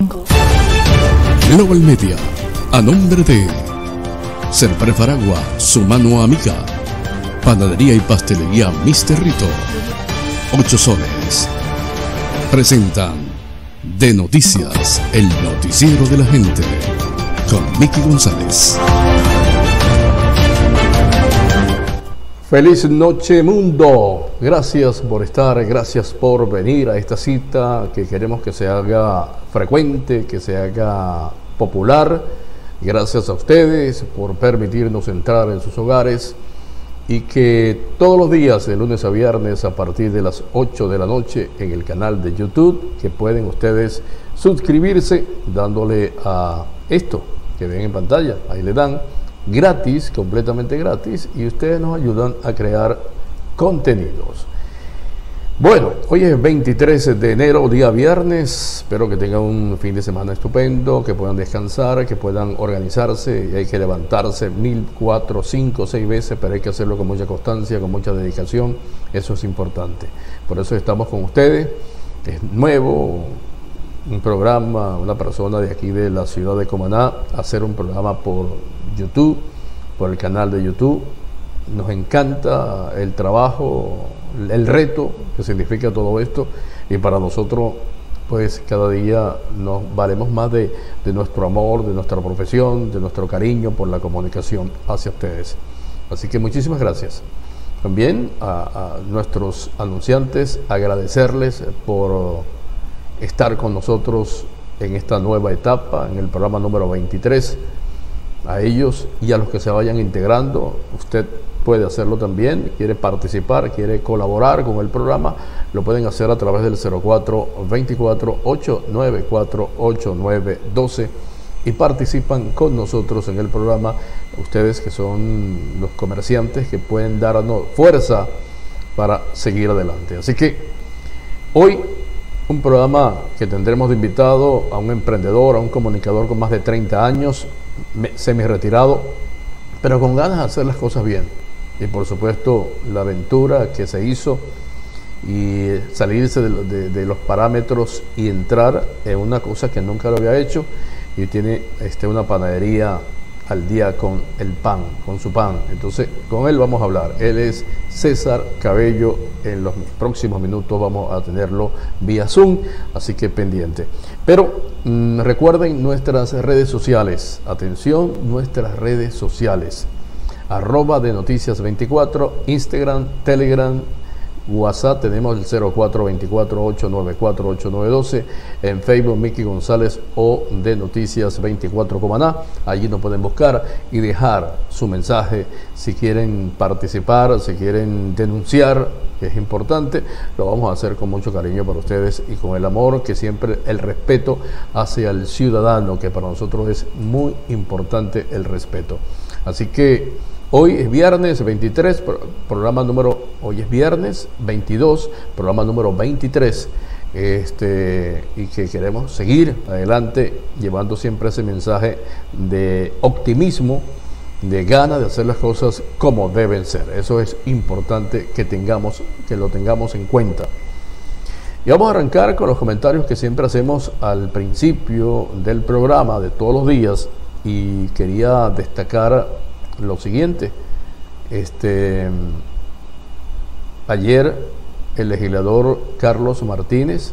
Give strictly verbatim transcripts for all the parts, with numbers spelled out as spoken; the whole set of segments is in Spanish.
cinco. Global Media, a nombre de Serpre Faragua, su mano amiga, Panadería y Pastelería Mister Rito, Ocho Soles, presentan De Noticias, el noticiero de la gente, con Miki González. Feliz noche mundo, gracias por estar, gracias por venir a esta cita que queremos que se haga frecuente, que se haga popular. Gracias a ustedes por permitirnos entrar en sus hogares y que todos los días, de lunes a viernes, a partir de las ocho de la noche en el canal de YouTube, que pueden ustedes suscribirse dándole a esto que ven en pantalla, ahí le dan gratis, completamente gratis, y ustedes nos ayudan a crear contenidos. Bueno, hoy es veintitrés de enero, día viernes. Espero que tengan un fin de semana estupendo, que puedan descansar, que puedan organizarse. Y hay que levantarse mil, cuatro, cinco, seis veces, pero hay que hacerlo con mucha constancia, con mucha dedicación. Eso es importante. Por eso estamos con ustedes. Es nuevo un programa, una persona de aquí de la ciudad de Cumaná, hacer un programa por YouTube, por el canal de YouTube. Nos encanta el trabajo, el reto que significa todo esto, y para nosotros pues cada día nos valemos más de, de nuestro amor, de nuestra profesión, de nuestro cariño por la comunicación hacia ustedes. Así que muchísimas gracias. También a, a nuestros anunciantes, agradecerles por estar con nosotros en esta nueva etapa, en el programa número veintitrés. A ellos y a los que se vayan integrando, usted puede hacerlo también. Quiere participar, quiere colaborar con el programa, lo pueden hacer a través del cero cuatro, veinticuatro, ochocientos noventa y cuatro, ochenta y nueve doce y participan con nosotros en el programa. Ustedes que son los comerciantes que pueden darnos fuerza para seguir adelante. Así que hoy un programa que tendremos de invitado a un emprendedor, a un comunicador con más de treinta años, semi-retirado, pero con ganas de hacer las cosas bien. Y por supuesto la aventura que se hizo y salirse de, de, de los parámetros y entrar en una cosa que nunca lo había hecho, y tiene este, una panadería al día con el pan, con su pan. Entonces con él vamos a hablar. Él es César Cabello. En los próximos minutos vamos a tenerlo vía Zoom, así que pendiente. Pero mmm, recuerden nuestras redes sociales. Atención, nuestras redes sociales. Arroba de Noticias veinticuatro, Instagram, Telegram, WhatsApp, tenemos el cero cuatro, veinticuatro, ochocientos noventa y cuatro, ochenta y nueve doce, en Facebook Miki González o de Noticias veinticuatro Cumaná. Allí nos pueden buscar y dejar su mensaje si quieren participar, si quieren denunciar, que es importante. Lo vamos a hacer con mucho cariño para ustedes y con el amor que siempre, el respeto hacia el ciudadano, que para nosotros es muy importante el respeto. Así que hoy es viernes veintitrés, programa número, hoy es viernes veintidós, programa número veintitrés, este, y que queremos seguir adelante llevando siempre ese mensaje de optimismo, de ganas de hacer las cosas como deben ser. Eso es importante que tengamos, que lo tengamos en cuenta. Y vamos a arrancar con los comentarios que siempre hacemos al principio del programa de todos los días, y quería destacar lo siguiente. Este, ayer el legislador Carlos Martínez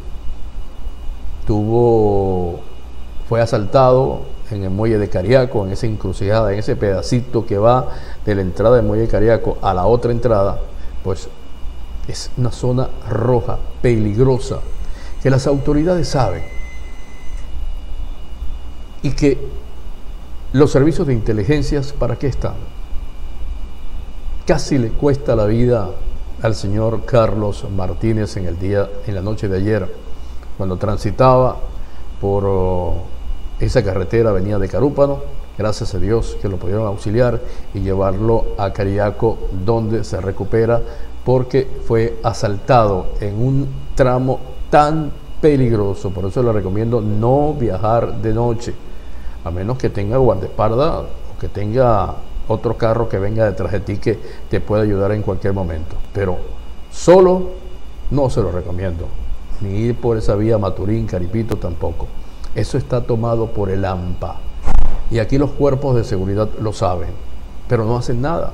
tuvo, fue asaltado en el muelle de Cariaco, en esa encrucijada, en ese pedacito que va de la entrada del muelle de Cariaco a la otra entrada. Pues es una zona roja, peligrosa, que las autoridades saben, y que los servicios de inteligencias, ¿para qué están? Casi le cuesta la vida al señor Carlos Martínez en el día, en la noche de ayer, cuando transitaba por oh, esa carretera, venía de Carúpano. Gracias a Dios que lo pudieron auxiliar y llevarlo a Cariaco, donde se recupera, porque fue asaltado en un tramo tan peligroso. Por eso le recomiendo no viajar de noche, a menos que tenga guardaespaldas o que tenga otro carro que venga detrás de ti que te pueda ayudar en cualquier momento. Pero solo no se lo recomiendo, ni ir por esa vía Maturín, Caripito tampoco. Eso está tomado por el AMPA. Y aquí los cuerpos de seguridad lo saben, pero no hacen nada.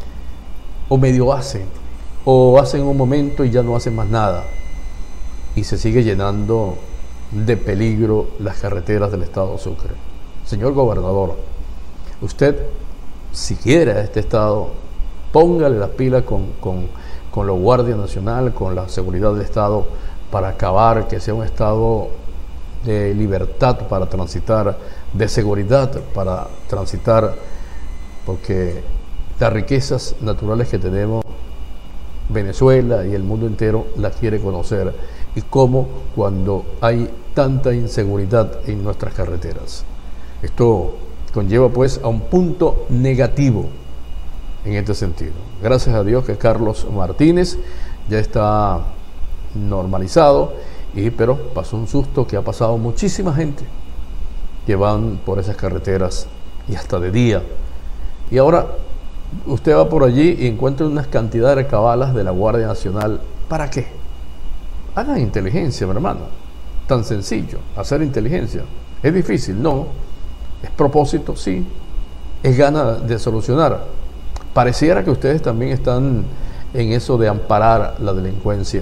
O medio hacen, o hacen un momento y ya no hacen más nada. Y se sigue llenando de peligro las carreteras del estado Sucre. Señor gobernador, usted, si quiere a este estado, póngale las pilas con, con, con la Guardia Nacional, con la seguridad del estado, para acabar, que sea un estado de libertad para transitar, de seguridad para transitar, porque las riquezas naturales que tenemos, Venezuela y el mundo entero las quiere conocer, y cómo cuando hay tanta inseguridad en nuestras carreteras. Esto conlleva pues a un punto negativo en este sentido. Gracias a Dios que Carlos Martínez ya está normalizado, y, pero pasó un susto que ha pasado muchísima gente que van por esas carreteras y hasta de día. Y ahora usted va por allí y encuentra unas cantidades de cabalas de la Guardia Nacional. ¿Para qué? Hagan inteligencia, mi hermano. Tan sencillo, hacer inteligencia. ¿Es difícil? No. ¿Es propósito? Sí. ¿Es gana de solucionar? Pareciera que ustedes también están en eso de amparar la delincuencia.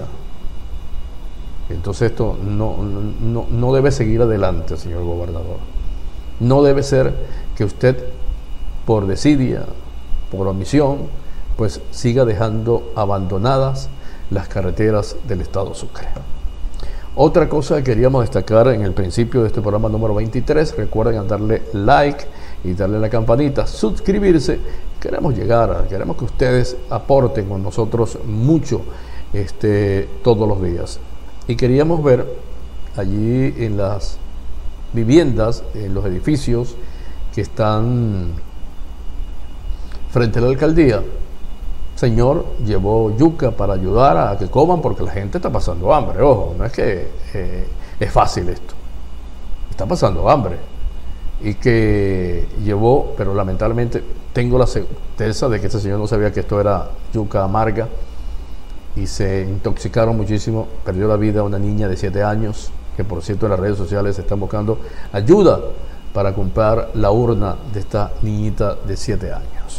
Entonces esto no, no, no debe seguir adelante, señor gobernador. No debe ser que usted, por desidia, por omisión, pues siga dejando abandonadas las carreteras del estado Sucre. Otra cosa que queríamos destacar en el principio de este programa número veintitrés, recuerden darle like y darle a la campanita, suscribirse. Queremos llegar, queremos que ustedes aporten con nosotros mucho este, todos los días. Y queríamos ver allí en las viviendas, en los edificios que están frente a la alcaldía. Señor llevó yuca para ayudar a que coman, porque la gente está pasando hambre. Ojo, no es que eh, es fácil esto, está pasando hambre. Y que llevó, pero lamentablemente tengo la certeza de que este señor no sabía que esto era yuca amarga, y se intoxicaron muchísimo. Perdió la vida una niña de siete años, que por cierto en las redes sociales están buscando ayuda para comprar la urna de esta niñita de siete años.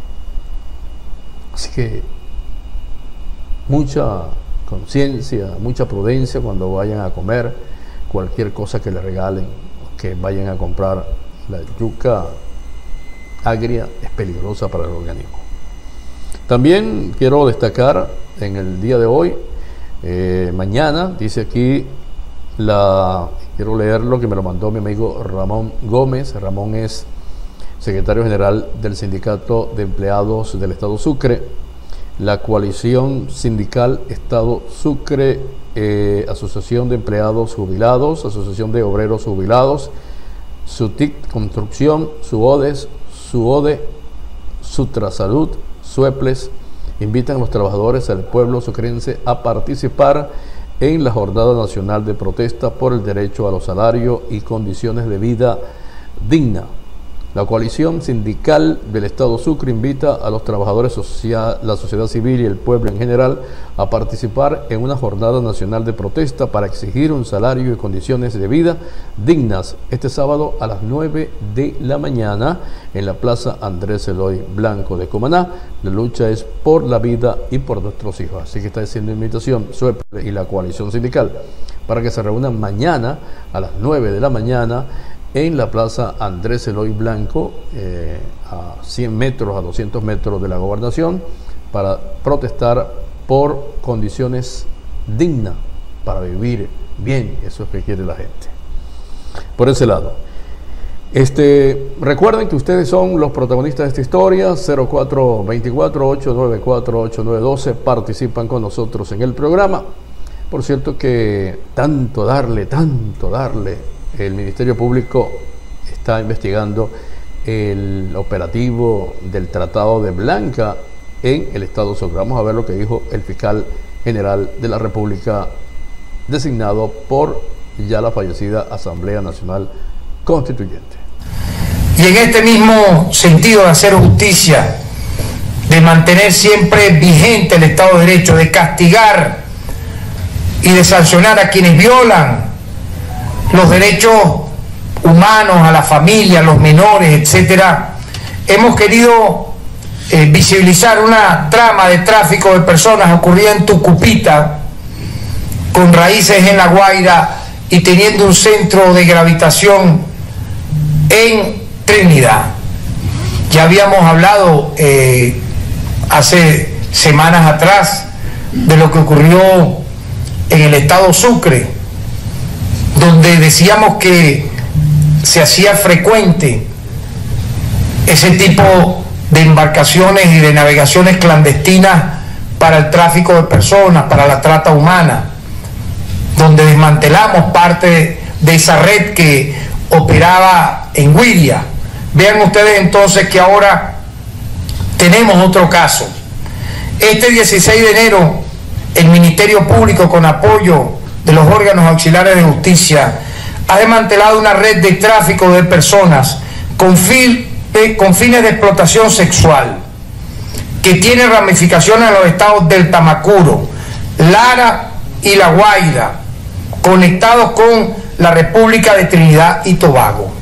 Así que mucha conciencia, mucha prudencia cuando vayan a comer cualquier cosa que le regalen, que vayan a comprar. La yuca agria es peligrosa para el organismo. También quiero destacar en el día de hoy, eh, mañana, dice aquí, la, quiero leer lo que me lo mandó mi amigo Ramón Gómez. Ramón es secretario general del Sindicato de Empleados del Estado Sucre. La coalición sindical Estado Sucre, eh, Asociación de Empleados Jubilados, Asociación de Obreros Jubilados, SUTIC Construcción, SUODES, SUODE, Sutrasalud, SUEPLES, invitan a los trabajadores del pueblo sucrense a participar en la Jornada Nacional de Protesta por el derecho a los salarios y condiciones de vida digna. La coalición sindical del Estado Sucre invita a los trabajadores, social, la sociedad civil y el pueblo en general a participar en una jornada nacional de protesta para exigir un salario y condiciones de vida dignas este sábado a las nueve de la mañana en la Plaza Andrés Eloy Blanco de Cumaná. La lucha es por la vida y por nuestros hijos. Así que está haciendo invitación SUEPLE y la coalición sindical para que se reúnan mañana a las nueve de la mañana en la Plaza Andrés Eloy Blanco, eh, a cien metros, a doscientos metros de la gobernación, para protestar por condiciones dignas para vivir bien. Eso es lo que quiere la gente. Por ese lado. Este, recuerden que ustedes son los protagonistas de esta historia. Cero cuatro veinticuatro, ocho nueve cuatro, ocho nueve doce. Participan con nosotros en el programa. Por cierto que tanto darle, tanto darle. El Ministerio Público está investigando el operativo del Tratado de Blanca en el Estado Sucre. Vamos a ver lo que dijo el fiscal general de la República, designado por ya la fallecida Asamblea Nacional Constituyente. Y en este mismo sentido de hacer justicia, de mantener siempre vigente el Estado de Derecho, de castigar y de sancionar a quienes violan los derechos humanos, a la familia, a los menores, etcétera, hemos querido eh, visibilizar una trama de tráfico de personas ocurrida en Tucupita, con raíces en La Guaira y teniendo un centro de gravitación en Trinidad. Ya habíamos hablado eh, hace semanas atrás de lo que ocurrió en el estado Sucre, donde decíamos que se hacía frecuente ese tipo de embarcaciones y de navegaciones clandestinas para el tráfico de personas, para la trata humana, donde desmantelamos parte de esa red que operaba en Güiria. Vean ustedes entonces que ahora tenemos otro caso. Este dieciséis de enero, el Ministerio Público, con apoyo de los órganos auxiliares de justicia, ha desmantelado una red de tráfico de personas con, fin, eh, con fines de explotación sexual, que tiene ramificaciones en los estados del Tamacuro, Lara y La Guaira, conectados con la República de Trinidad y Tobago.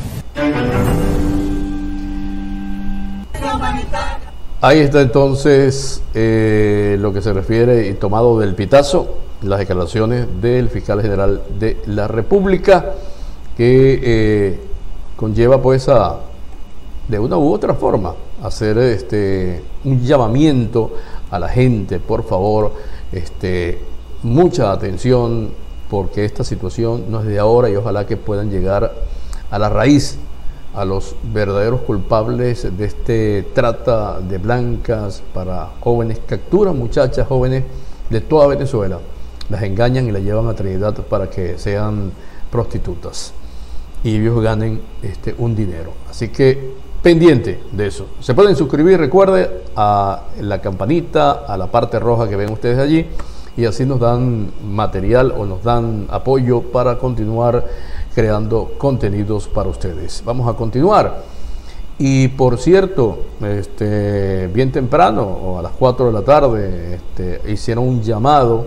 Ahí está entonces eh, lo que se refiere y tomado del pitazo, las declaraciones del fiscal general de la República, que eh, conlleva pues a, de una u otra forma, hacer este un llamamiento a la gente, por favor, este, mucha atención, porque esta situación no es de ahora y ojalá que puedan llegar a la raíz, a los verdaderos culpables de este trata de blancas para jóvenes, capturan muchachas jóvenes de toda Venezuela, las engañan y las llevan a Trinidad para que sean prostitutas y ellos ganen este, un dinero. Así que pendiente de eso. Se pueden suscribir, recuerde, a la campanita, a la parte roja que ven ustedes allí, y así nos dan material o nos dan apoyo para continuar creando contenidos para ustedes. Vamos a continuar. Y por cierto, este, bien temprano, o a las cuatro de la tarde, este, hicieron un llamado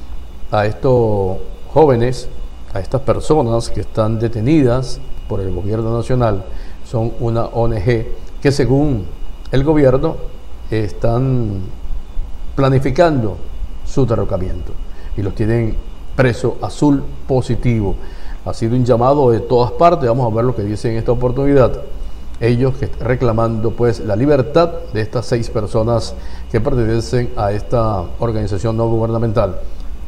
a estos jóvenes, a estas personas que están detenidas por el gobierno nacional. Son una O N G que, según el gobierno, están planificando su derrocamiento y los tienen preso azul positivo. Ha sido un llamado de todas partes. Vamos a ver lo que dicen en esta oportunidad ellos, que están reclamando pues la libertad de estas seis personas que pertenecen a esta organización no gubernamental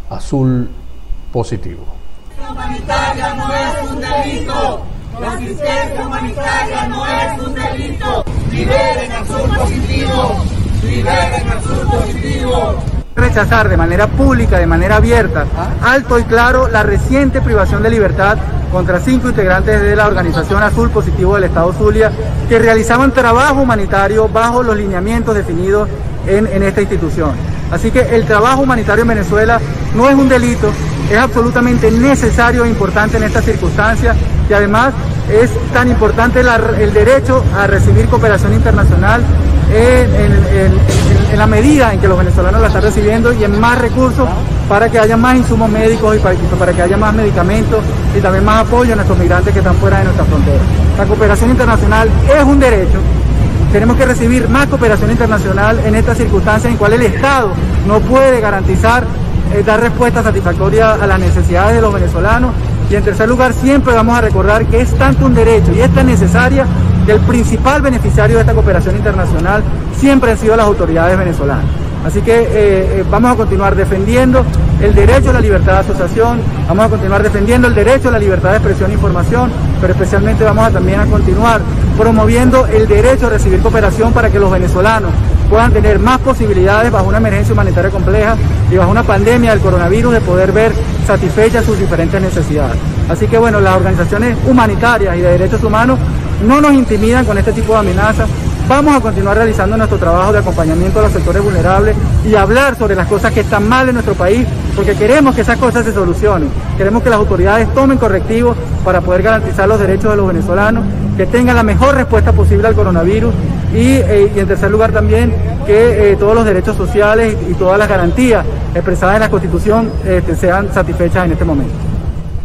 Azul Positivo. La humanitaria no es un delito. La asistencia humanitaria no es un delito. Liberen Azul Positivo. Liberen Azul Positivo. Rechazar de manera pública, de manera abierta, alto y claro, la reciente privación de libertad contra cinco integrantes de la organización Azul Positivo del Estado Zulia, que realizaban trabajo humanitario bajo los lineamientos definidos en, en esta institución. Así que el trabajo humanitario en Venezuela no es un delito, es absolutamente necesario e importante en estas circunstancias, y además es tan importante la, el derecho a recibir cooperación internacional en, en, en, en la medida en que los venezolanos la están recibiendo, y en más recursos para que haya más insumos médicos y para, para que haya más medicamentos y también más apoyo a nuestros migrantes que están fuera de nuestra frontera. La cooperación internacional es un derecho. Tenemos que recibir más cooperación internacional en estas circunstancias en cuales el Estado no puede garantizar eh, dar respuesta satisfactoria a las necesidades de los venezolanos. Y en tercer lugar, siempre vamos a recordar que es tanto un derecho y es tan necesaria que el principal beneficiario de esta cooperación internacional siempre han sido las autoridades venezolanas. Así que eh, vamos a continuar defendiendo el derecho a la libertad de asociación, vamos a continuar defendiendo el derecho a la libertad de expresión e información, pero especialmente vamos a también a continuar promoviendo el derecho a recibir cooperación para que los venezolanos puedan tener más posibilidades bajo una emergencia humanitaria compleja y bajo una pandemia del coronavirus de poder ver satisfechas sus diferentes necesidades. Así que bueno, las organizaciones humanitarias y de derechos humanos no nos intimidan con este tipo de amenazas. Vamos a continuar realizando nuestro trabajo de acompañamiento a los sectores vulnerables y hablar sobre las cosas que están mal en nuestro país, porque queremos que esas cosas se solucionen. Queremos que las autoridades tomen correctivos para poder garantizar los derechos de los venezolanos, que tengan la mejor respuesta posible al coronavirus y, eh, y en tercer lugar también que eh, todos los derechos sociales y, y todas las garantías expresadas en la Constitución eh, sean satisfechas en este momento.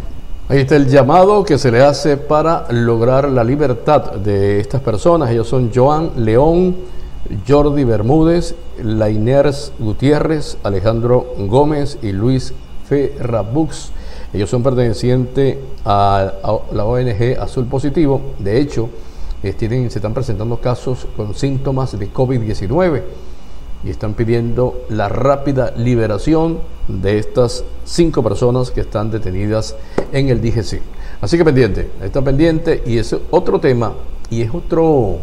Ahí está el llamado que se le hace para lograr la libertad de estas personas. Ellos son Joan León, Jordi Bermúdez, Lainers Gutiérrez, Alejandro Gómez y Luis Ferrabux. Ellos son pertenecientes a, a la O N G Azul Positivo. De hecho, eh, tienen, se están presentando casos con síntomas de COVID diecinueve y están pidiendo la rápida liberación de estas cinco personas que están detenidas en el D G C. Así que pendiente, está pendiente, y es otro tema y es otro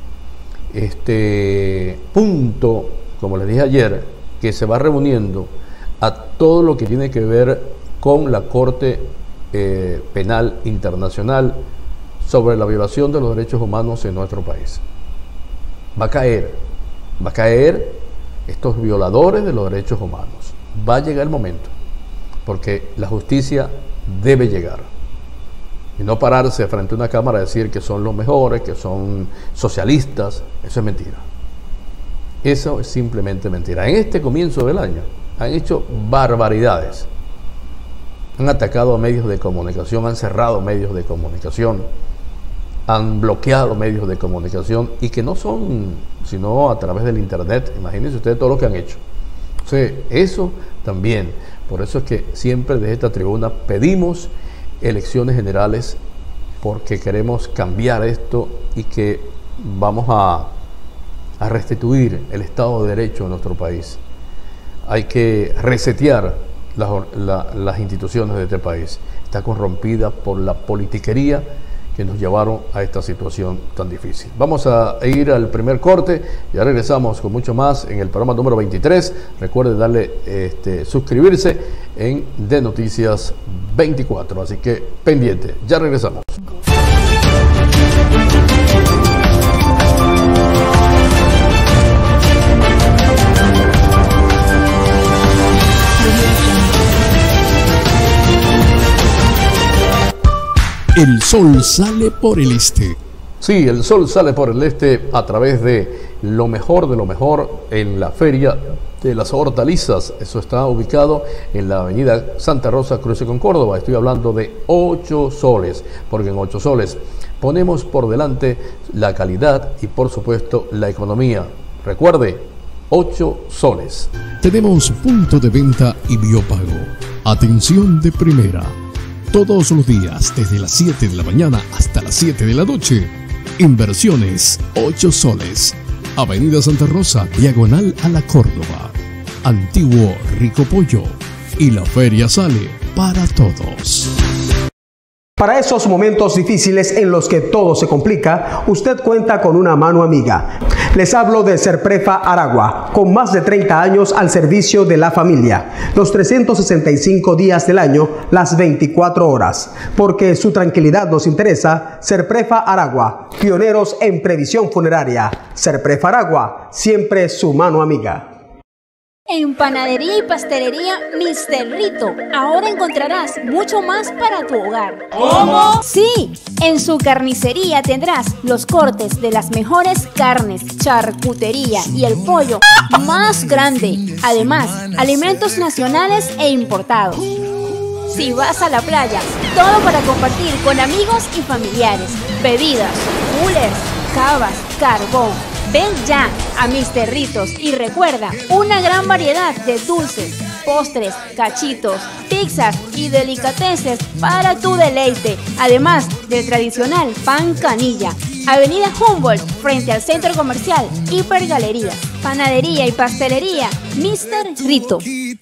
este punto, como les dije ayer, que se va reuniendo a todo lo que tiene que ver con la Corte eh, Penal Internacional sobre la violación de los derechos humanos en nuestro país. Va a caer, va a caer estos violadores de los derechos humanos. Va a llegar el momento, porque la justicia debe llegar y no pararse frente a una cámara a decir que son los mejores, que son socialistas. Eso es mentira. Eso es simplemente mentira. En este comienzo del año han hecho barbaridades. Han atacado a medios de comunicación, han cerrado medios de comunicación, han bloqueado medios de comunicación, y que no son sino a través del internet. Imagínense ustedes todo lo que han hecho. O sea, eso también. Por eso es que siempre desde esta tribuna pedimos elecciones generales, porque queremos cambiar esto y que vamos a, a restituir el Estado de Derecho en nuestro país. Hay que resetear las, la, las instituciones de este país. Está corrompida por la politiquería que nos llevaron a esta situación tan difícil. Vamos a ir al primer corte, ya regresamos con mucho más en el programa número veintitrés. Recuerde darle este, suscribirse en De Noticias veinticuatro, así que pendiente, ya regresamos. El sol sale por el este. Sí, el sol sale por el este a través de lo mejor de lo mejor en la Feria de las Hortalizas. Eso está ubicado en la avenida Santa Rosa, cruce con Córdoba. Estoy hablando de Ocho Soles, porque en Ocho Soles ponemos por delante la calidad y, por supuesto, la economía. Recuerde, Ocho Soles. Tenemos punto de venta y biopago. Atención de primera. Todos los días, desde las siete de la mañana hasta las siete de la noche. Inversiones Ocho Soles. Avenida Santa Rosa, diagonal a la Córdoba. Antiguo Rico Pollo. Y la feria sale para todos. Para esos momentos difíciles en los que todo se complica, usted cuenta con una mano amiga. Les hablo de Serprefa Aragua, con más de treinta años al servicio de la familia, los trescientos sesenta y cinco días del año, las veinticuatro horas. Porque su tranquilidad nos interesa, Serprefa Aragua, pioneros en previsión funeraria. Serprefa Aragua, siempre su mano amiga. En Panadería y Pastelería Mister Rito, ahora encontrarás mucho más para tu hogar. ¿Cómo? Sí, en su carnicería tendrás los cortes de las mejores carnes, charcutería y el pollo más grande. Además, alimentos nacionales e importados. Si vas a la playa, todo para compartir con amigos y familiares. Bebidas, coolers, cavas, carbón. Ven ya a Mister Ritos y recuerda una gran variedad de dulces, postres, cachitos, pizzas y delicateces para tu deleite, además del tradicional pan canilla. Avenida Humboldt, frente al Centro Comercial Hipergalería. Panadería y Pastelería Mister Rito.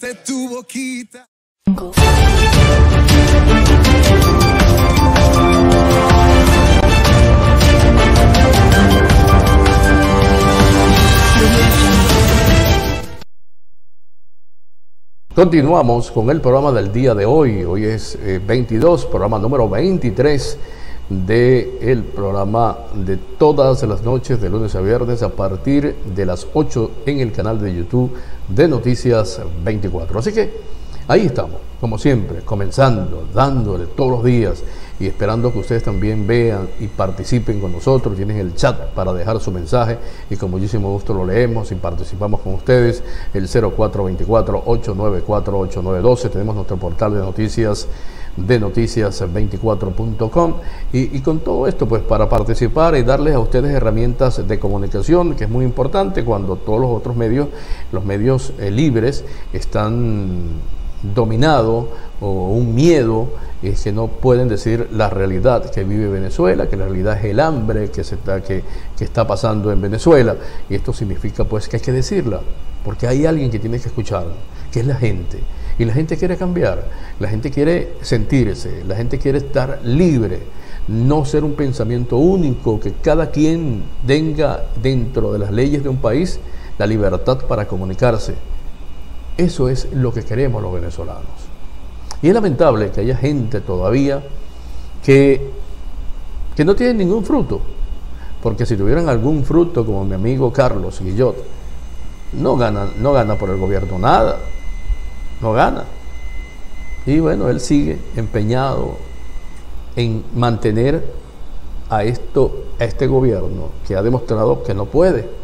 Continuamos con el programa del día de hoy. Hoy es eh, veintidós, programa número veintitrés del programa de todas las noches, de lunes a viernes, a partir de las ocho en el canal de YouTube de Noticias veinticuatro. Así que ahí estamos, como siempre, comenzando, dándole todos los días y esperando que ustedes también vean y participen con nosotros. Tienen el chat para dejar su mensaje y con muchísimo gusto lo leemos y participamos con ustedes. El cero cuatro dos cuatro, ocho nueve cuatro, ocho nueve uno dos. Tenemos nuestro portal de noticias de noticias veinticuatro punto com, y, y con todo esto pues para participar y darles a ustedes herramientas de comunicación, que es muy importante cuando todos los otros medios, los medios eh, libres, están dominados o un miedo, es que no pueden decir la realidad que vive Venezuela, que la realidad es el hambre que, se está, que, que está pasando en Venezuela, y esto significa pues que hay que decirla, porque hay alguien que tiene que escuchar, que es la gente, y la gente quiere cambiar, la gente quiere sentirse, la gente quiere estar libre, no ser un pensamiento único, que cada quien tenga dentro de las leyes de un país la libertad para comunicarse. Eso es lo que queremos los venezolanos. Y es lamentable que haya gente todavía que, que no tiene ningún fruto, porque si tuvieran algún fruto, como mi amigo Carlos Guillot, no gana, no gana por el gobierno nada, no gana. Y bueno, él sigue empeñado en mantener a, esto, a este gobierno que ha demostrado que no puede.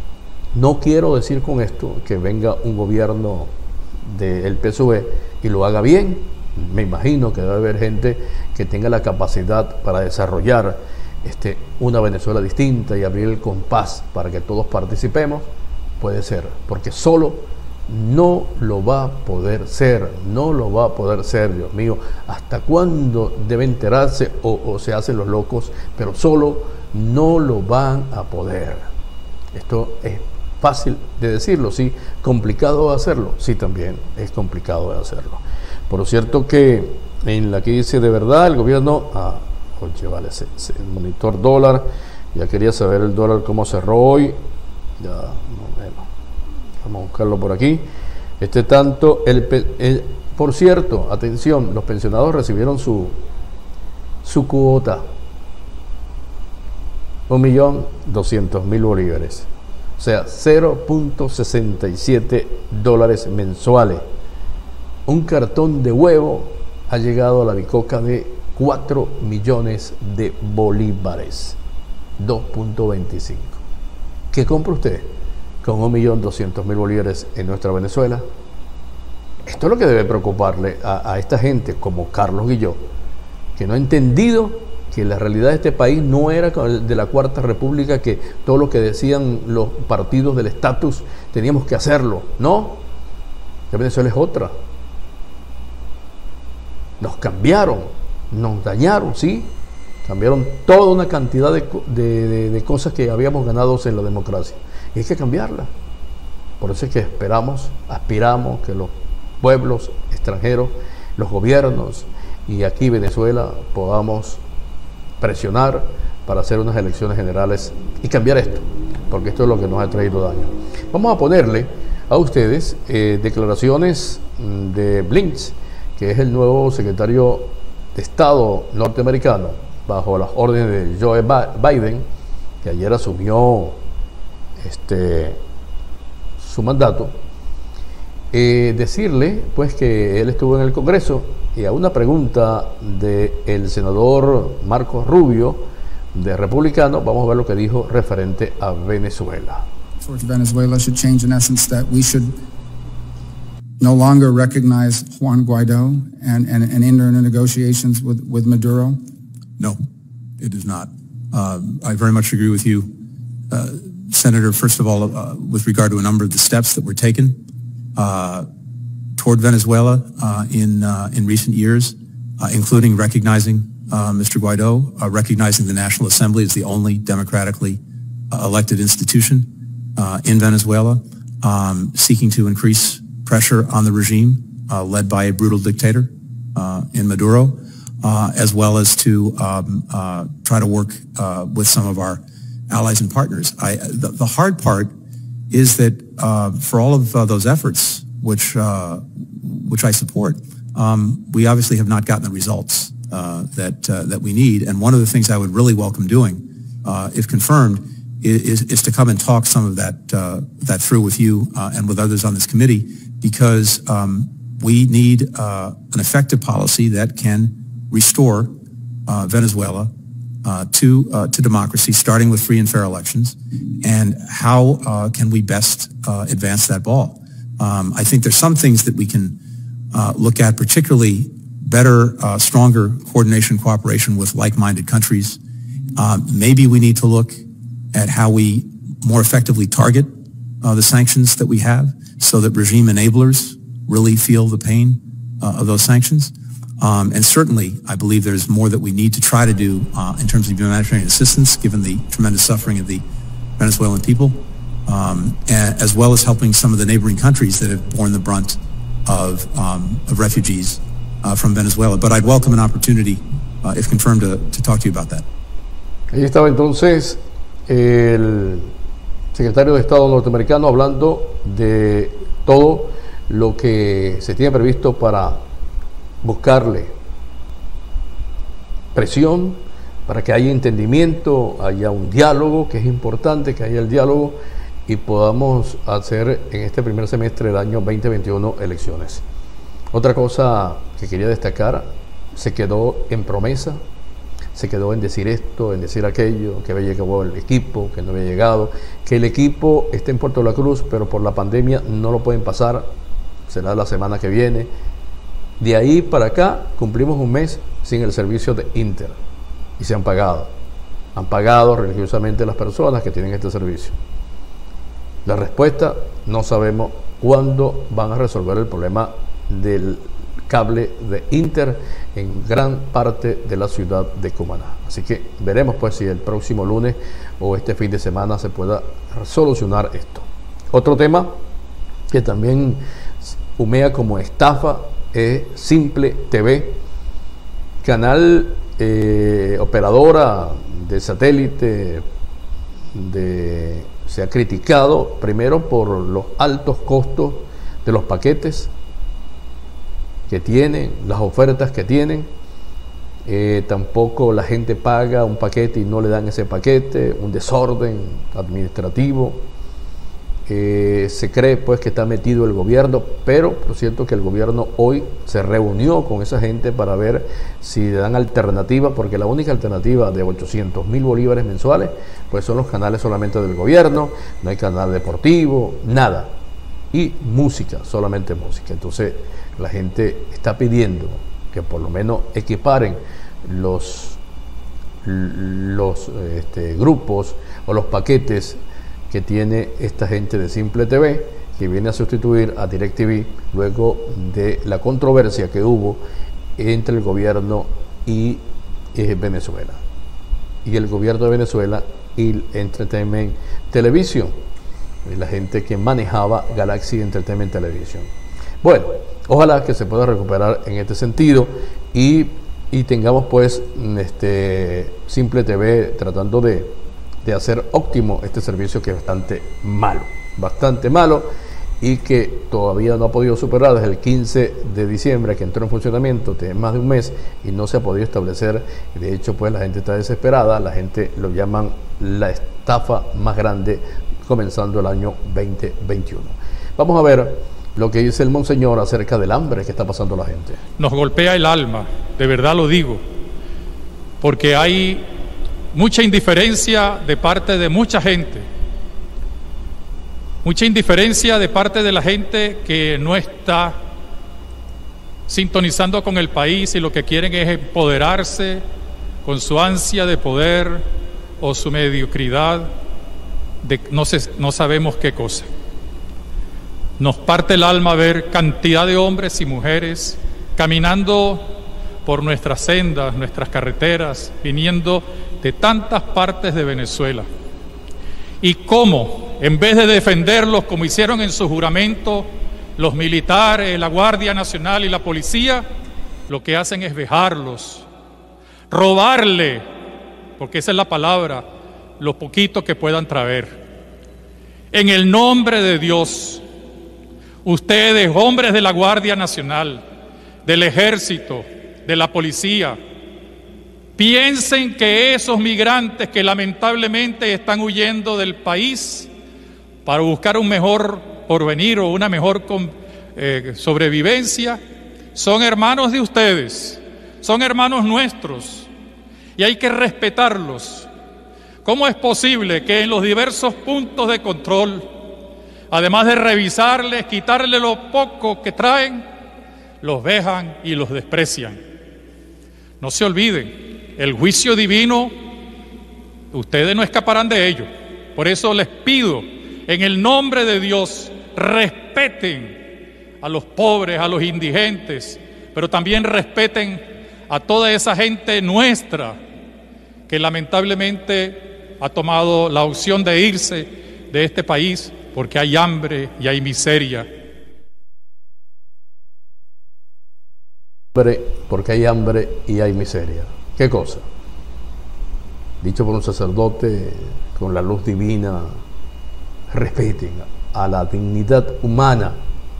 No quiero decir con esto que venga un gobierno del P S U V y lo haga bien. Me imagino que debe haber gente que tenga la capacidad para desarrollar este, una Venezuela distinta y abrir el compás para que todos participemos. Puede ser, porque solo no lo va a poder ser, no lo va a poder ser, Dios mío. ¿Hasta cuándo debe enterarse o, o se hacen los locos? Pero solo no lo van a poder. Esto es fácil de decirlo, sí. Complicado de hacerlo, sí, también es complicado de hacerlo. Por cierto que en la que dice de verdad el gobierno, ah, oye, vale, se, se, el monitor dólar, ya quería saber el dólar cómo cerró hoy, ya, no, bueno, vamos a buscarlo por aquí. Este tanto, el, el, por cierto, atención, los pensionados recibieron su, su cuota, un millón doscientos mil bolívares. O sea, cero punto sesenta y siete dólares mensuales. Un cartón de huevo ha llegado a la bicoca de cuatro millones de bolívares. dos punto veinticinco. ¿Qué compra usted con un millón doscientos mil bolívares en nuestra Venezuela? Esto es lo que debe preocuparle a, a esta gente como Carlos Guillot, que no ha entendido que la realidad de este país no era de la Cuarta República, que todo lo que decían los partidos del estatus teníamos que hacerlo. No, la Venezuela es otra. Nos cambiaron, nos dañaron, sí, cambiaron toda una cantidad de, de, de, de cosas que habíamos ganado en la democracia, y hay que cambiarla. Por eso es que esperamos, aspiramos que los pueblos extranjeros, los gobiernos y aquí Venezuela podamos presionar para hacer unas elecciones generales y cambiar esto, porque esto es lo que nos ha traído daño. Vamos a ponerle a ustedes eh, declaraciones de Blinken, que es el nuevo secretario de Estado norteamericano bajo las órdenes de Joe Biden, que ayer asumió este, su mandato. Eh, decirle pues que él estuvo en el Congreso, y a una pregunta del senador Marco Rubio, de Republicano, vamos a ver lo que dijo referente a Venezuela. Venezuela should change in essence that we should no longer recognize Juan Guaido and, and, and enter into negotiations with, with Maduro? No, it is not. Uh, I very much agree with you, uh, Senator, first of all, uh, with regard to a number of the steps that were taken uh, toward Venezuela uh, in, uh, in recent years, uh, including recognizing uh, Mister Guaido, uh, recognizing the National Assembly as the only democratically uh, elected institution uh, in Venezuela, um, seeking to increase pressure on the regime uh, led by a brutal dictator uh, in Maduro, uh, as well as to um, uh, try to work uh, with some of our allies and partners. I, the, the hard part is that uh, for all of uh, those efforts, which uh, which I support, um, we obviously have not gotten the results uh, that uh, that we need. And one of the things I would really welcome doing, uh, if confirmed, is, is to come and talk some of that uh, that through with you uh, and with others on this committee, because um, we need uh, an effective policy that can restore uh, Venezuela uh, to uh, to democracy, starting with free and fair elections. And how uh, can we best uh, advance that ball? Um, I think there's some things that we can uh, look at, particularly better, uh, stronger coordination, cooperation with like-minded countries. Uh, maybe we need to look at how we more effectively target uh, the sanctions that we have so that regime enablers really feel the pain uh, of those sanctions. Um, and certainly, I believe there's more that we need to try to do uh, in terms of humanitarian assistance, given the tremendous suffering of the Venezuelan people, um, as well as helping some of the neighboring countries that have borne the brunt of, um, of refugees uh, from Venezuela. But I'd welcome an opportunity, uh, if confirmed, to, to talk to you about that. Ahí estaba entonces el secretario de Estado norteamericano hablando de todo lo que se tiene previsto para buscarle presión, para que haya entendimiento, haya un diálogo, que es importante que haya el diálogo y podamos hacer en este primer semestre del año veinte veintiuno elecciones. Otra cosa que quería destacar, se quedó en promesa, se quedó en decir esto, en decir aquello, que había llegado el equipo, que no había llegado, que el equipo está en Puerto La Cruz, pero por la pandemia no lo pueden pasar, será la semana que viene. De ahí para acá cumplimos un mes sin el servicio de Inter y se han pagado. Han pagado religiosamente las personas que tienen este servicio. La respuesta, no sabemos cuándo van a resolver el problema del cable de Inter en gran parte de la ciudad de Cumaná. Así que veremos pues si el próximo lunes o este fin de semana se pueda solucionar esto. Otro tema que también humea como estafa es Simple T V, canal eh, operadora de satélite, de, se ha criticado primero por los altos costos de los paquetes que tienen, las ofertas que tienen. Eh, tampoco la gente paga un paquete y no le dan ese paquete, un desorden administrativo. Eh, se cree pues que está metido el gobierno, pero por cierto que el gobierno hoy se reunió con esa gente para ver si le dan alternativa, porque la única alternativa de ochocientos mil bolívares mensuales pues son los canales solamente del gobierno, no hay canal deportivo, nada, y música, solamente música. Entonces la gente está pidiendo que por lo menos equiparen los, los este, grupos o los paquetes que tiene esta gente de Simple T V, que viene a sustituir a DirecTV luego de la controversia que hubo entre el gobierno y eh, Venezuela, y el gobierno de Venezuela y Entertainment Television, la gente que manejaba Galaxy Entertainment Television. Bueno, ojalá que se pueda recuperar en este sentido y, y tengamos pues este Simple T V tratando de de hacer óptimo este servicio que es bastante malo, bastante malo y que todavía no ha podido superar desde el quince de diciembre que entró en funcionamiento, tiene más de un mes y no se ha podido establecer. De hecho pues la gente está desesperada, la gente lo llaman la estafa más grande comenzando el año veinte veintiuno. Vamos a ver lo que dice el monseñor acerca del hambre que está pasando la gente. Nos golpea el alma, de verdad lo digo, porque hay mucha indiferencia de parte de mucha gente, mucha indiferencia de parte de la gente que no está sintonizando con el país y lo que quieren es empoderarse con su ansia de poder o su mediocridad de no, sé, no sabemos qué cosa. Nos parte el alma ver cantidad de hombres y mujeres caminando por nuestras sendas, nuestras carreteras, viniendo de tantas partes de Venezuela. Y cómo, en vez de defenderlos como hicieron en su juramento los militares, la Guardia Nacional y la policía, lo que hacen es vejarlos, robarle, porque esa es la palabra, lo poquito que puedan traer. En el nombre de Dios, ustedes, hombres de la Guardia Nacional, del Ejército, de la policía, piensen que esos migrantes que lamentablemente están huyendo del país para buscar un mejor porvenir o una mejor eh, sobrevivencia, son hermanos de ustedes, son hermanos nuestros y hay que respetarlos. ¿Cómo es posible que en los diversos puntos de control, además de revisarles, quitarle lo poco que traen, los vejan y los desprecian. No se olviden, el juicio divino, ustedes no escaparán de ello. Por eso les pido, en el nombre de Dios, respeten a los pobres, a los indigentes, pero también respeten a toda esa gente nuestra que lamentablemente ha tomado la opción de irse de este país porque hay hambre y hay miseria. Porque hay hambre y hay miseria. ¿Qué cosa? Dicho por un sacerdote con la luz divina, respeten a la dignidad humana,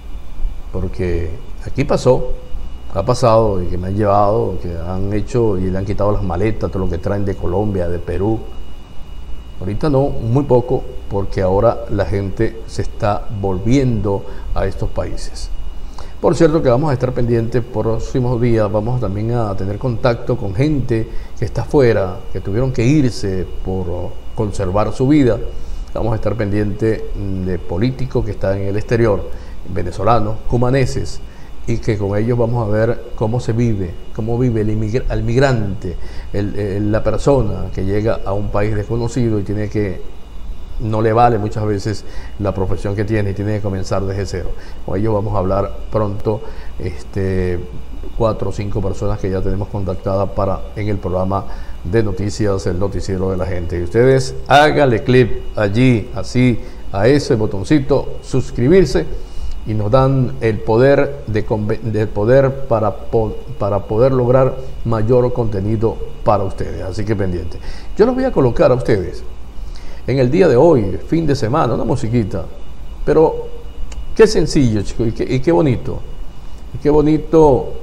porque aquí pasó, ha pasado y que me han llevado, que han hecho y le han quitado las maletas, todo lo que traen de Colombia, de Perú. Ahorita no, muy poco, porque ahora la gente se está volviendo a estos países. Por cierto que vamos a estar pendientes por los próximos días, vamos también a tener contacto con gente que está afuera, que tuvieron que irse por conservar su vida. Vamos a estar pendientes de políticos que están en el exterior, venezolanos, cumaneses, y que con ellos vamos a ver cómo se vive, cómo vive el, inmigr el migrante, el, el, la persona que llega a un país desconocido y tiene que... no le vale muchas veces la profesión que tiene y tiene que comenzar desde cero. Con ellos vamos a hablar pronto, este, cuatro o cinco personas que ya tenemos contactadas para en el programa de noticias, el noticiero de la gente. Y ustedes háganle clic allí, así, a ese botoncito, suscribirse, y nos dan el poder, de, del poder para, po, para poder lograr mayor contenido para ustedes. Así que pendiente. Yo los voy a colocar a ustedes en el día de hoy, fin de semana, una musiquita, pero qué sencillo, chicos, y qué, y qué bonito, y qué bonito,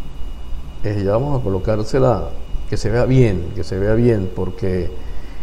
eh, ya vamos a colocársela, que se vea bien, que se vea bien, porque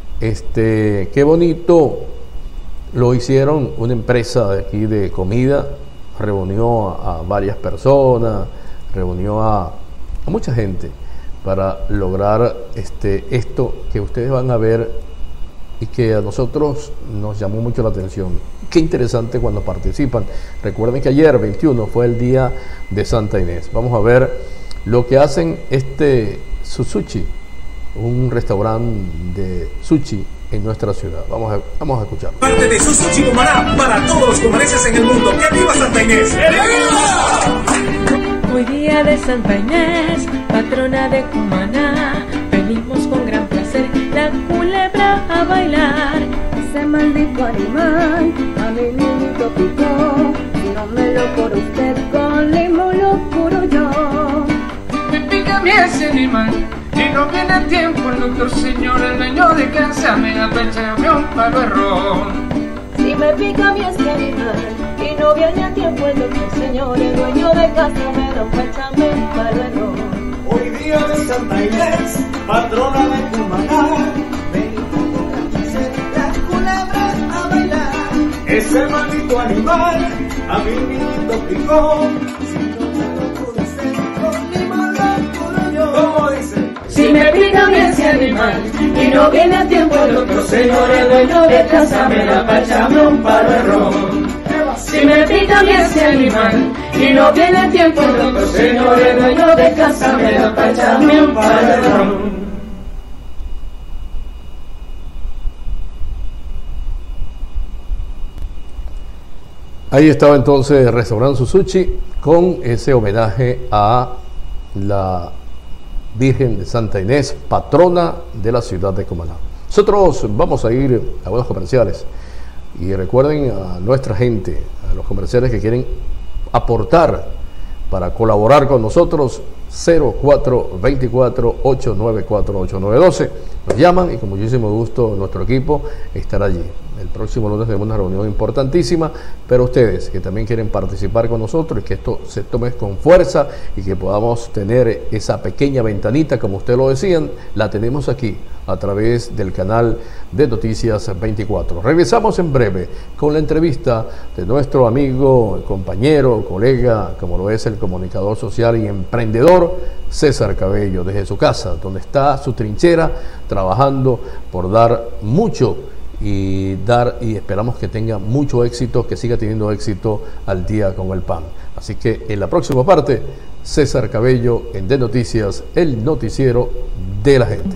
este, qué bonito lo hicieron una empresa de aquí de comida, reunió a, a varias personas, reunió a, a mucha gente para lograr este, esto que ustedes van a ver y que a nosotros nos llamó mucho la atención. Qué interesante cuando participan. Recuerden que ayer, veintiuno, fue el día de Santa Inés. Vamos a ver lo que hacen este Sushi, un restaurante de sushi en nuestra ciudad. Vamos a, vamos a escuchar. Parte de Sushi Cumaná para todos los cumaneses en el mundo. ¡Que viva Santa Inés! Hoy día de Santa Inés, patrona de Cumaná, venimos con gran placer la culebra a bailar. Ese maldito animal a mi niñito picó, y no me lo por usted, con limón lo curo yo. Me pica a mí ese animal y no viene a tiempo el doctor señor, el dueño de casa me da pa' echarme un palo de ron. Si me pica a mí ese animal y no viene a tiempo el doctor señor, el dueño de casa me da pa' echarme un palo de ron. Hoy día de Santa Inés, patrona de Cumaná, venimos con gran placer las culebras a bailar. Ese maldito animal a mi niñito picó, si no me lo pude hacer, con limón lo curo yo. ¿Cómo dice? Si me pica a mí ese animal y no viene a tiempo el otro señor, el dueño de casa me da pa' echarme un palo de ron. Si me pica a mí ese animal y no viene a tiempo el otro señor, el dueño de casa me da pa' echarme un palo de ron. Ahí estaba entonces el restaurante Sushi con ese homenaje a la Virgen de Santa Inés, patrona de la ciudad de Cumaná. Nosotros vamos a ir a buenos comerciales y recuerden a nuestra gente, a los comerciales que quieren aportar para colaborar con nosotros, cero cuatro dos cuatro, ocho nueve cuatro, ocho nueve uno dos. Nos llaman y con muchísimo gusto nuestro equipo estará allí. El próximo lunes tenemos una reunión importantísima, pero ustedes que también quieren participar con nosotros y que esto se tome con fuerza y que podamos tener esa pequeña ventanita, como ustedes lo decían, la tenemos aquí a través del canal de Noticias veinticuatro. Regresamos en breve con la entrevista de nuestro amigo, compañero, colega, como lo es el comunicador social y emprendedor César Cabello, desde su casa, donde está su trinchera, trabajando por dar mucho y dar, y esperamos que tenga mucho éxito, que siga teniendo éxito al día con el pan. Así que en la próxima parte, César Cabello en De Noticias, el noticiero de la gente.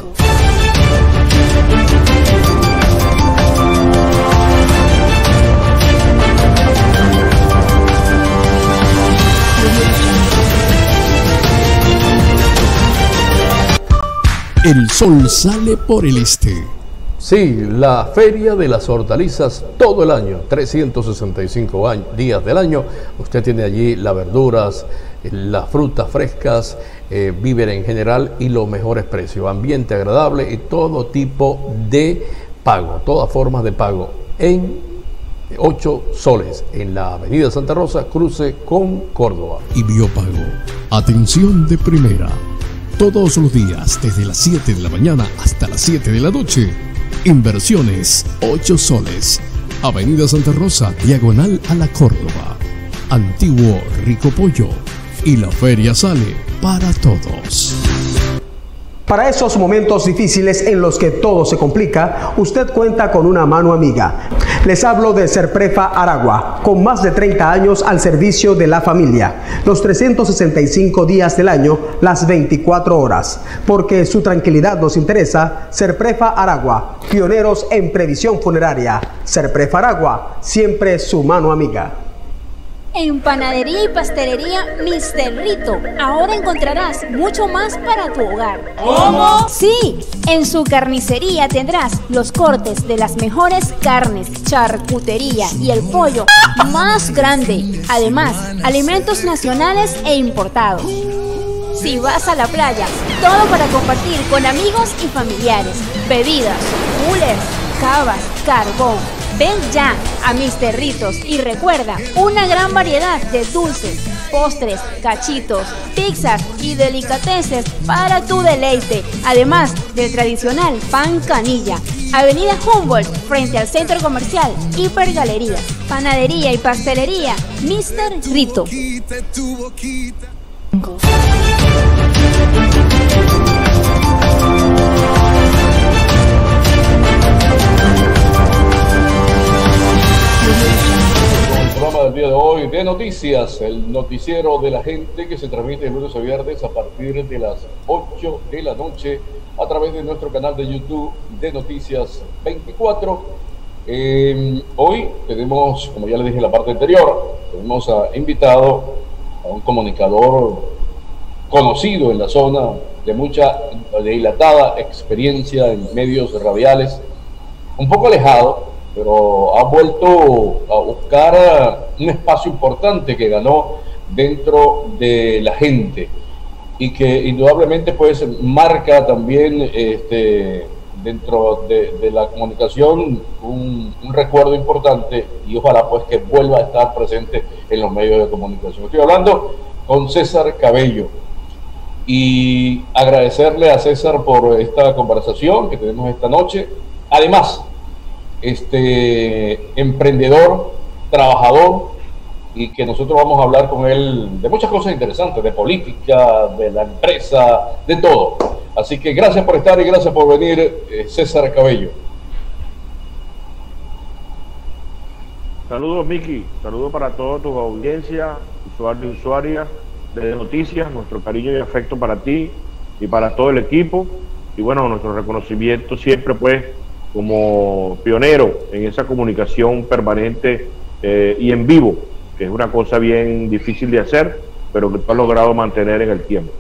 El sol sale por el este. Sí, la Feria de las Hortalizas todo el año, trescientos sesenta y cinco años, días del año. Usted tiene allí las verduras, las frutas frescas, eh, víveres en general y los mejores precios. Ambiente agradable y todo tipo de pago, todas formas de pago en ocho soles en la avenida Santa Rosa, cruce con Córdoba. Y Biopago. Atención de primera. Todos los días, desde las siete de la mañana hasta las siete de la noche. Inversiones ocho soles. Avenida Santa Rosa, diagonal a la Córdoba. Antiguo Rico Pollo. Y la feria sale para todos. Para esos momentos difíciles en los que todo se complica, usted cuenta con una mano amiga. Les hablo de Serprefa Aragua, con más de treinta años al servicio de la familia, los trescientos sesenta y cinco días del año, las veinticuatro horas. Porque su tranquilidad nos interesa, Serprefa Aragua, pioneros en previsión funeraria. Serprefa Aragua, siempre su mano amiga. En Panadería y Pastelería mister Rito, ahora encontrarás mucho más para tu hogar. ¿Cómo? Sí, en su carnicería tendrás los cortes de las mejores carnes, charcutería y el pollo más grande. Además, alimentos nacionales e importados. Si vas a la playa, todo para compartir con amigos y familiares. Bebidas, coolers, cavas, carbón. Ven ya a mister Ritos y recuerda una gran variedad de dulces, postres, cachitos, pizzas y delicateces para tu deleite, además del tradicional pan canilla. Avenida Humboldt, frente al Centro Comercial Hipergalería. Panadería y Pastelería mister Rito. El programa del día de hoy de noticias, el noticiero de la gente que se transmite de lunes a viernes a partir de las ocho de la noche a través de nuestro canal de YouTube de Noticias veinticuatro. Eh, hoy tenemos, como ya les dije en la parte anterior, tenemos a, invitado a un comunicador conocido en la zona, de mucha, de dilatada experiencia en medios radiales, un poco alejado, pero ha vuelto a buscar un espacio importante que ganó dentro de la gente y que indudablemente pues marca también este, dentro de, de la comunicación un, un recuerdo importante y ojalá pues que vuelva a estar presente en los medios de comunicación. Estoy hablando con César Cabello y agradecerle a César por esta conversación que tenemos esta noche. Además, este emprendedor, trabajador, y que nosotros vamos a hablar con él de muchas cosas interesantes, de política, de la empresa, de todo. Así que gracias por estar y gracias por venir, eh, César Cabello. Saludos, Miki, saludos para toda tu audiencia, usuarios y usuarias de Noticias, nuestro cariño y afecto para ti y para todo el equipo, y bueno, nuestro reconocimiento siempre pues como pionero en esa comunicación permanente eh, y en vivo, que es una cosa bien difícil de hacer, pero que tú has logrado mantener en el tiempo.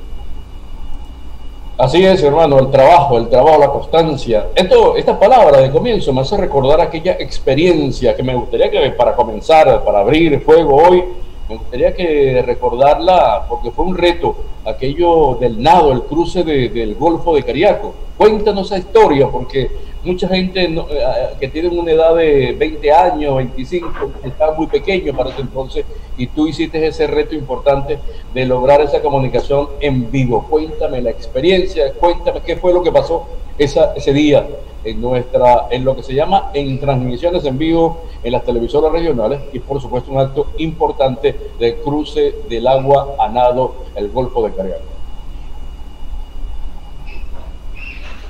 Así es, hermano, el trabajo, el trabajo, la constancia. Esto, esta palabra de comienzo me hace recordar aquella experiencia que me gustaría que para comenzar, para abrir fuego hoy, me gustaría que recordarla porque fue un reto, aquello del nado, el cruce de, del Golfo de Cariaco. Cuéntanos esa historia, porque mucha gente no, eh, que tiene una edad de veinte años, veinticinco, está muy pequeño para ese entonces, y tú hiciste ese reto importante de lograr esa comunicación en vivo. Cuéntame la experiencia, cuéntame qué fue lo que pasó esa, ese día en nuestra, en lo que se llama en transmisiones en vivo en las televisoras regionales, y por supuesto un acto importante del cruce del agua a nado, el Golfo de Cariaco.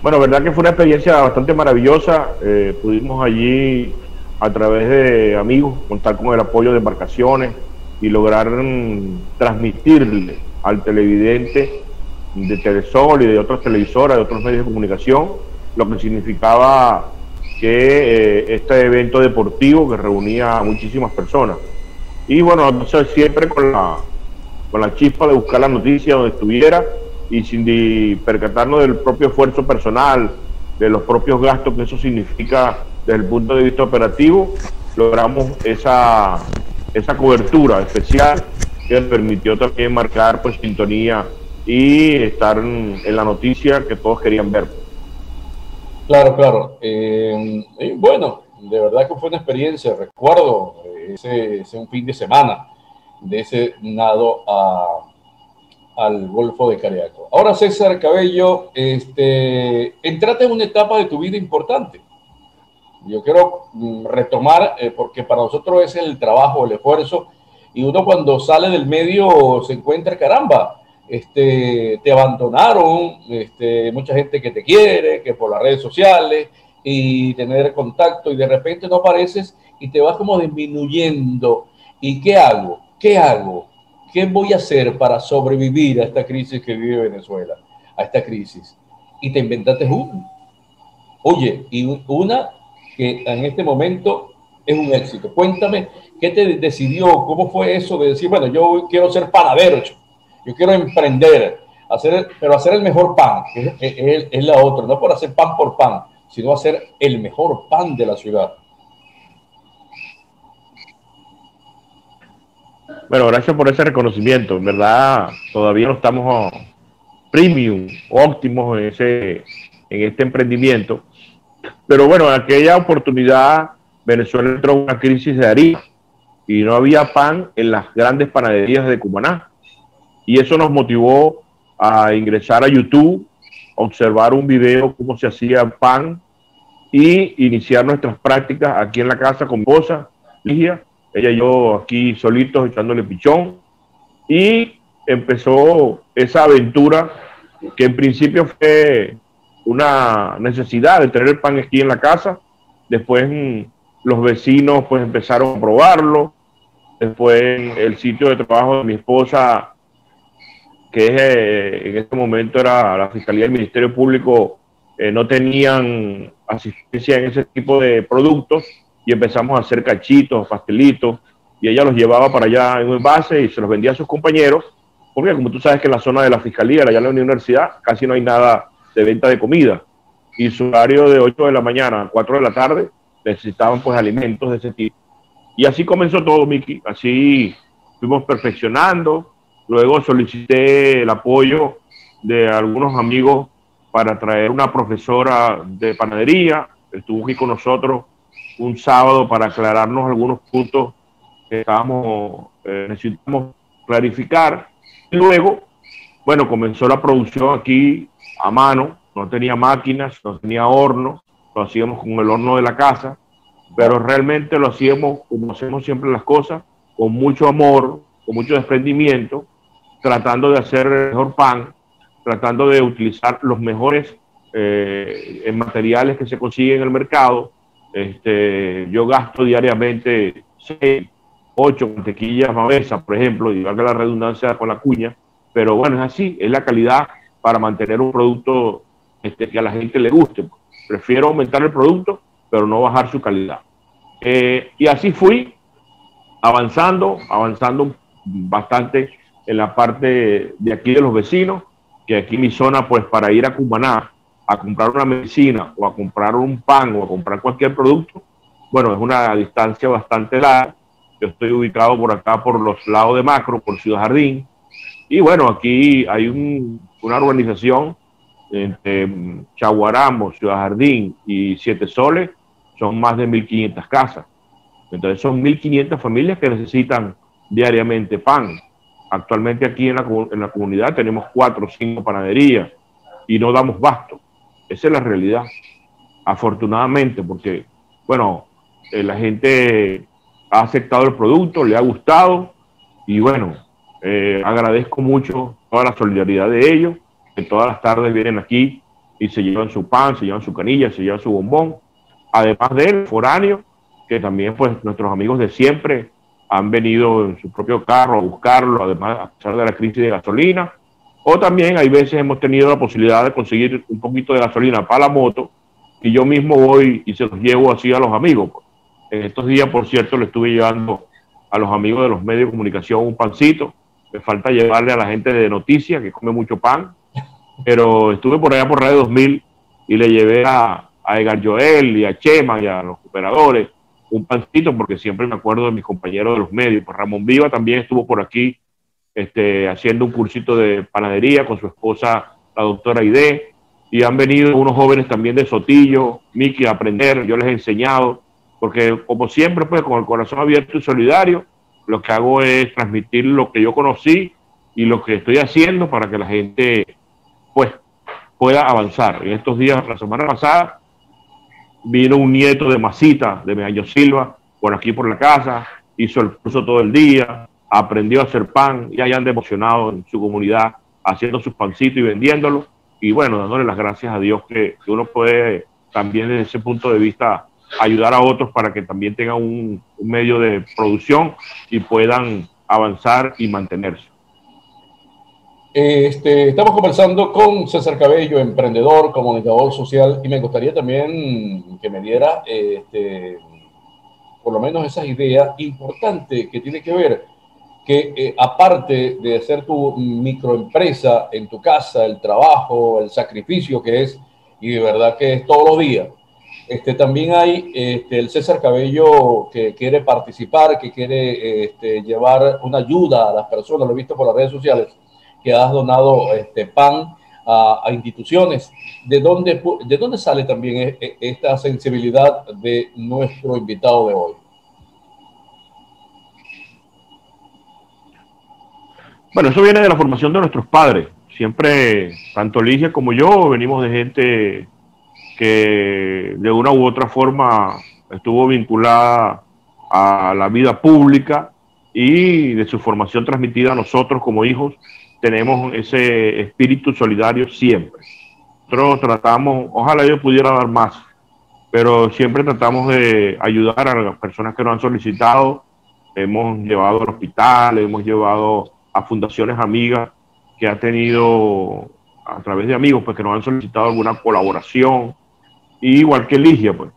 Bueno, verdad que fue una experiencia bastante maravillosa. Eh, pudimos allí, a través de amigos, contar con el apoyo de embarcaciones y lograr mm, transmitirle al televidente de Telesol y de otras televisoras, de otros medios de comunicación, lo que significaba que eh, este evento deportivo que reunía a muchísimas personas. Y bueno, entonces siempre con la, con la chispa de buscar la noticia donde estuviera y sin de percatarnos del propio esfuerzo personal, de los propios gastos que eso significa desde el punto de vista operativo, logramos esa, esa cobertura especial que permitió también marcar pues sintonía y estar en, en la noticia que todos querían ver. Claro, claro. Eh, eh, bueno, de verdad que fue una experiencia. Recuerdo ese, ese un fin de semana de ese nado a, al Golfo de Cariaco. Ahora, César Cabello, este, entraste en una etapa de tu vida importante. Yo quiero mm, retomar, eh, porque para nosotros es el trabajo, el esfuerzo, y uno cuando sale del medio se encuentra, caramba, este, te abandonaron, este, mucha gente que te quiere, que por las redes sociales, y tener contacto, y de repente no apareces y te vas como disminuyendo. ¿Y qué hago? ¿Qué hago? ¿Qué voy a hacer para sobrevivir a esta crisis que vive Venezuela? A esta crisis. Y te inventaste una. Oye, y una que en este momento es un éxito. Cuéntame, ¿qué te decidió? ¿Cómo fue eso de decir, bueno, yo quiero ser panadero, yo quiero emprender, hacer, pero hacer el mejor pan, que es, es, es la otra, no por hacer pan por pan, sino hacer el mejor pan de la ciudad? Bueno, gracias por ese reconocimiento. En verdad, todavía no estamos premium, óptimos en, ese, en este emprendimiento. Pero bueno, en aquella oportunidad Venezuela entró en una crisis de harina y no había pan en las grandes panaderías de Cumaná. Y eso nos motivó a ingresar a YouTube, observar un video cómo se hacía pan y iniciar nuestras prácticas aquí en la casa con mi esposa, Ligia, ella y yo aquí solitos echándole pichón. Y empezó esa aventura que en principio fue una necesidad de tener el pan aquí en la casa. Después mmm, los vecinos pues empezaron a probarlo. Después el sitio de trabajo de mi esposa, que es, eh, en este momento era la Fiscalía del Ministerio Público, eh, no tenían asistencia en ese tipo de productos y empezamos a hacer cachitos, pastelitos, y ella los llevaba para allá en un envase y se los vendía a sus compañeros, porque como tú sabes que en la zona de la Fiscalía, allá en la universidad, casi no hay nada de venta de comida, y su horario de ocho de la mañana a cuatro de la tarde necesitaban pues alimentos de ese tipo. Y así comenzó todo, Miki. Así fuimos perfeccionando. Luego solicité el apoyo de algunos amigos para traer una profesora de panadería. Estuvo aquí con nosotros un sábado para aclararnos algunos puntos que estábamos, eh, necesitamos clarificar. Y luego, bueno, comenzó la producción aquí a mano. No tenía máquinas, no tenía horno, lo hacíamos con el horno de la casa, pero realmente lo hacíamos como hacemos siempre las cosas, con mucho amor, con mucho desprendimiento, tratando de hacer el mejor pan, tratando de utilizar los mejores eh, materiales que se consiguen en el mercado. Este, yo gasto diariamente seis, ocho mantequillas Mavesa, por ejemplo, y valga la redundancia con la cuña, pero bueno, es así, es la calidad para mantener un producto este, que a la gente le guste. Prefiero aumentar el producto, pero no bajar su calidad. Eh, y así fui avanzando, avanzando bastante en la parte de aquí de los vecinos, que aquí mi zona, pues para ir a Cumaná a comprar una medicina o a comprar un pan o a comprar cualquier producto, bueno, es una distancia bastante larga. Yo estoy ubicado por acá, por los lados de Macro, por Ciudad Jardín, y bueno, aquí hay un, una urbanización entre Chaguaramo, Ciudad Jardín y Siete Soles, son más de mil quinientas casas. Entonces son mil quinientas familias que necesitan diariamente pan. Actualmente aquí en la, en la comunidad tenemos cuatro o cinco panaderías y no damos basto. Esa es la realidad, afortunadamente, porque, bueno, eh, la gente ha aceptado el producto, le ha gustado y, bueno, eh, agradezco mucho toda la solidaridad de ellos, que todas las tardes vienen aquí y se llevan su pan, se llevan su canilla, se llevan su bombón. Además de él, foráneo, que también pues nuestros amigos de siempre han venido en su propio carro a buscarlo, además a pesar de la crisis de gasolina. O también hay veces hemos tenido la posibilidad de conseguir un poquito de gasolina para la moto y yo mismo voy y se los llevo así a los amigos. En estos días, por cierto, le estuve llevando a los amigos de los medios de comunicación un pancito. Me falta llevarle a la gente de noticias que come mucho pan, pero estuve por allá por Radio dos mil y le llevé a, a Edgar Joel y a Chema y a los operadores un pancito, porque siempre me acuerdo de mis compañeros de los medios. Pues Ramón Viva también estuvo por aquí este, haciendo un cursito de panadería con su esposa, la doctora Aide, y han venido unos jóvenes también de Sotillo, Miki, a aprender. Yo les he enseñado, porque como siempre, pues con el corazón abierto y solidario, lo que hago es transmitir lo que yo conocí y lo que estoy haciendo para que la gente pues pueda avanzar. En estos días, la semana pasada, vino un nieto de Masita, de Meaño Silva, por aquí por la casa, hizo el curso todo el día, aprendió a hacer pan y allá anda emocionado en su comunidad, haciendo sus pancitos y vendiéndolos. Y bueno, dándole las gracias a Dios que, que uno puede también desde ese punto de vista ayudar a otros para que también tengan un, un medio de producción y puedan avanzar y mantenerse. Este, estamos conversando con César Cabello, emprendedor, comunicador social, y me gustaría también que me diera este, por lo menos esas ideas importantes que tiene que ver que eh, aparte de hacer tu microempresa en tu casa, el trabajo, el sacrificio que es, y de verdad que es todos los días, este, también hay este, el César Cabello que quiere participar, que quiere este, llevar una ayuda a las personas, lo he visto por las redes sociales, que has donado este, pan a, a instituciones. ¿De dónde, ¿De dónde sale también esta sensibilidad de nuestro invitado de hoy? Bueno, eso viene de la formación de nuestros padres. Siempre, tanto Ligia como yo, venimos de gente que de una u otra forma estuvo vinculada a la vida pública y de su formación transmitida a nosotros como hijos, tenemos ese espíritu solidario siempre. Nosotros tratamos, ojalá yo pudiera dar más, pero siempre tratamos de ayudar a las personas que nos han solicitado. Hemos llevado al hospital, hemos llevado a fundaciones amigas que ha tenido a través de amigos pues que nos han solicitado alguna colaboración, y igual que Ligia, pues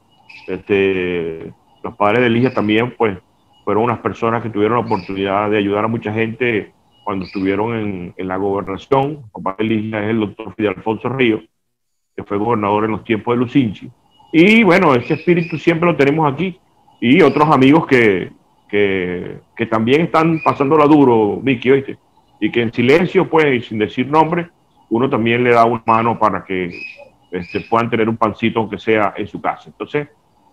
este, los padres de Ligia también pues fueron unas personas que tuvieron la oportunidad de ayudar a mucha gente cuando estuvieron en, en la gobernación. El papá de Ligia es el doctor Fidel Alfonso Ríos, que fue gobernador en los tiempos de Lucinchi, y bueno, ese espíritu siempre lo tenemos aquí, y otros amigos que Que, que también están pasándola duro, Miki, ¿oíste? Y que en silencio, pues, y sin decir nombre, uno también le da una mano para que este, puedan tener un pancito, aunque sea en su casa. Entonces,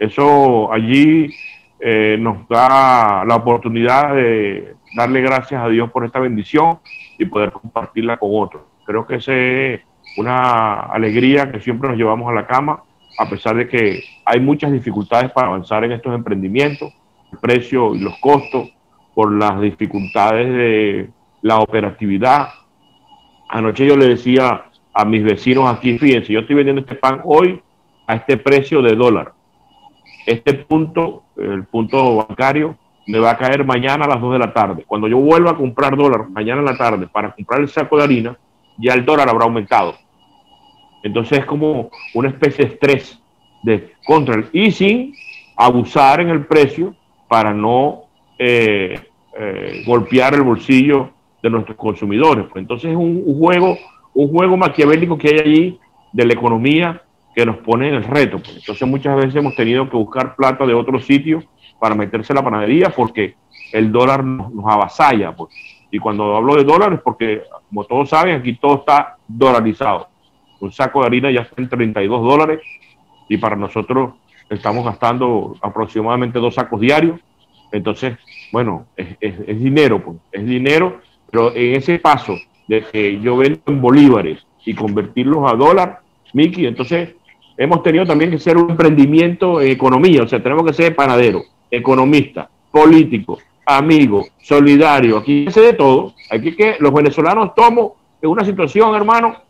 eso allí eh, nos da la oportunidad de darle gracias a Dios por esta bendición y poder compartirla con otros. Creo que esa es una alegría que siempre nos llevamos a la cama, a pesar de que hay muchas dificultades para avanzar en estos emprendimientos, el precio y los costos, por las dificultades de la operatividad. Anoche yo le decía a mis vecinos aquí, fíjense, yo estoy vendiendo este pan hoy a este precio de dólar. Este punto, el punto bancario, me va a caer mañana a las dos de la tarde. Cuando yo vuelva a comprar dólar mañana en la tarde para comprar el saco de harina, ya el dólar habrá aumentado. Entonces es como una especie de estrés de control y sin abusar en el precio, para no eh, eh, golpear el bolsillo de nuestros consumidores. Pues entonces es un, un juego un juego maquiavélico que hay allí de la economía que nos pone en el reto. Pues entonces muchas veces hemos tenido que buscar plata de otros sitios para meterse en la panadería porque el dólar nos, nos avasalla. Pues. Y cuando hablo de dólares, porque como todos saben, aquí todo está dolarizado. Un saco de harina ya está en treinta y dos dólares y para nosotros estamos gastando aproximadamente dos sacos diarios. Entonces, bueno, es, es, es dinero, pues, es dinero, pero en ese paso de que yo vendo en bolívares y convertirlos a dólar, Miki, entonces hemos tenido también que ser un emprendimiento en economía, o sea, tenemos que ser panadero, economista, político, amigo, solidario, aquí hay que ser de todo. Aquí que los venezolanos estamos en una situación, hermano,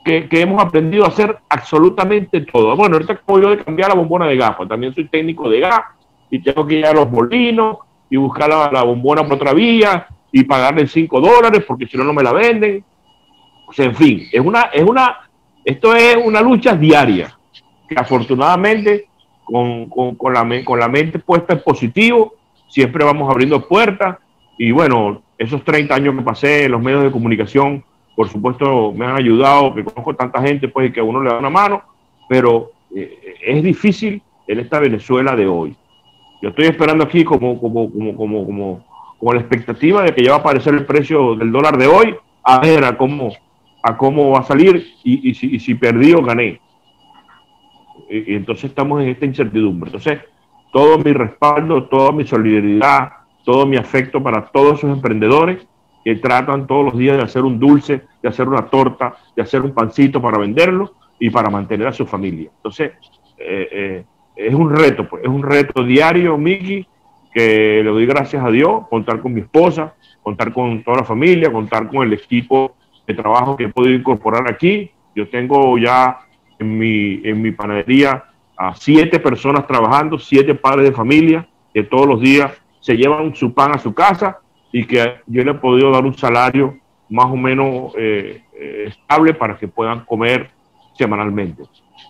que, que hemos aprendido a hacer absolutamente todo. Bueno, ahorita acabo yo de cambiar la bombona de gas, pues también soy técnico de gas y tengo que ir a los molinos y buscar la, la bombona por otra vía y pagarle cinco dólares porque si no, no me la venden. O sea, en fin, es una, es una, esto es una lucha diaria que afortunadamente con, con, con, la, con la mente puesta en positivo siempre vamos abriendo puertas. Y bueno, esos treinta años que pasé en los medios de comunicación, por supuesto, me han ayudado, que conozco tanta gente, pues, y que a uno le da una mano, pero eh, es difícil en esta Venezuela de hoy. Yo estoy esperando aquí como, como, como, como, como, como la expectativa de que ya va a aparecer el precio del dólar de hoy, a ver a cómo, a cómo va a salir y, y, si, y si perdí o gané. Y, y entonces estamos en esta incertidumbre. Entonces, todo mi respaldo, toda mi solidaridad, todo mi afecto para todos esos emprendedores que tratan todos los días de hacer un dulce, de hacer una torta, de hacer un pancito para venderlo y para mantener a su familia. Entonces, eh, eh, es un reto, pues, es un reto diario, Miki, que le doy gracias a Dios, contar con mi esposa, contar con toda la familia, contar con el equipo de trabajo que he podido incorporar aquí. Yo tengo ya en mi, en mi panadería a siete personas trabajando, siete padres de familia que todos los días se llevan su pan a su casa y que yo le he podido dar un salario más o menos eh, eh, estable para que puedan comer semanalmente.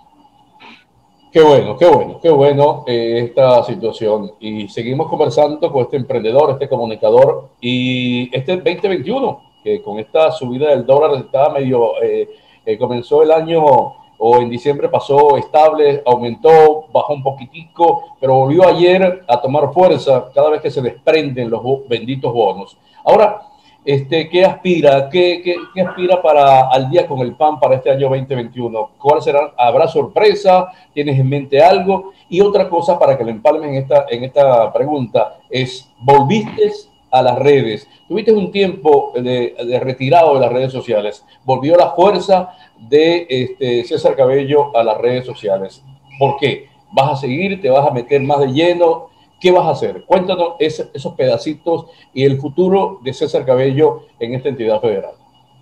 Qué bueno, qué bueno, qué bueno eh, esta situación. Y seguimos conversando con este emprendedor, este comunicador, y este veinte veintiuno, que con esta subida del dólar estaba medio, eh, eh, comenzó el año, o en diciembre pasó estable, aumentó, bajó un poquitico, pero volvió ayer a tomar fuerza cada vez que se desprenden los benditos bonos. Ahora, este, ¿qué aspira? ¿Qué, qué, qué aspira para al día con el pan para este año veinte veintiuno? ¿Cuál será? ¿Habrá sorpresa? ¿Tienes en mente algo? Y otra cosa para que lo empalmen en esta, en esta pregunta es, ¿volviste a las redes? Tuviste un tiempo de, de retirado de las redes sociales. ¿Volvió la fuerza de este, César Cabello a las redes sociales? ¿Por qué? ¿Vas a seguir? ¿Te vas a meter más de lleno? ¿Qué vas a hacer? Cuéntanos ese, esos pedacitos y el futuro de César Cabello en esta entidad federal.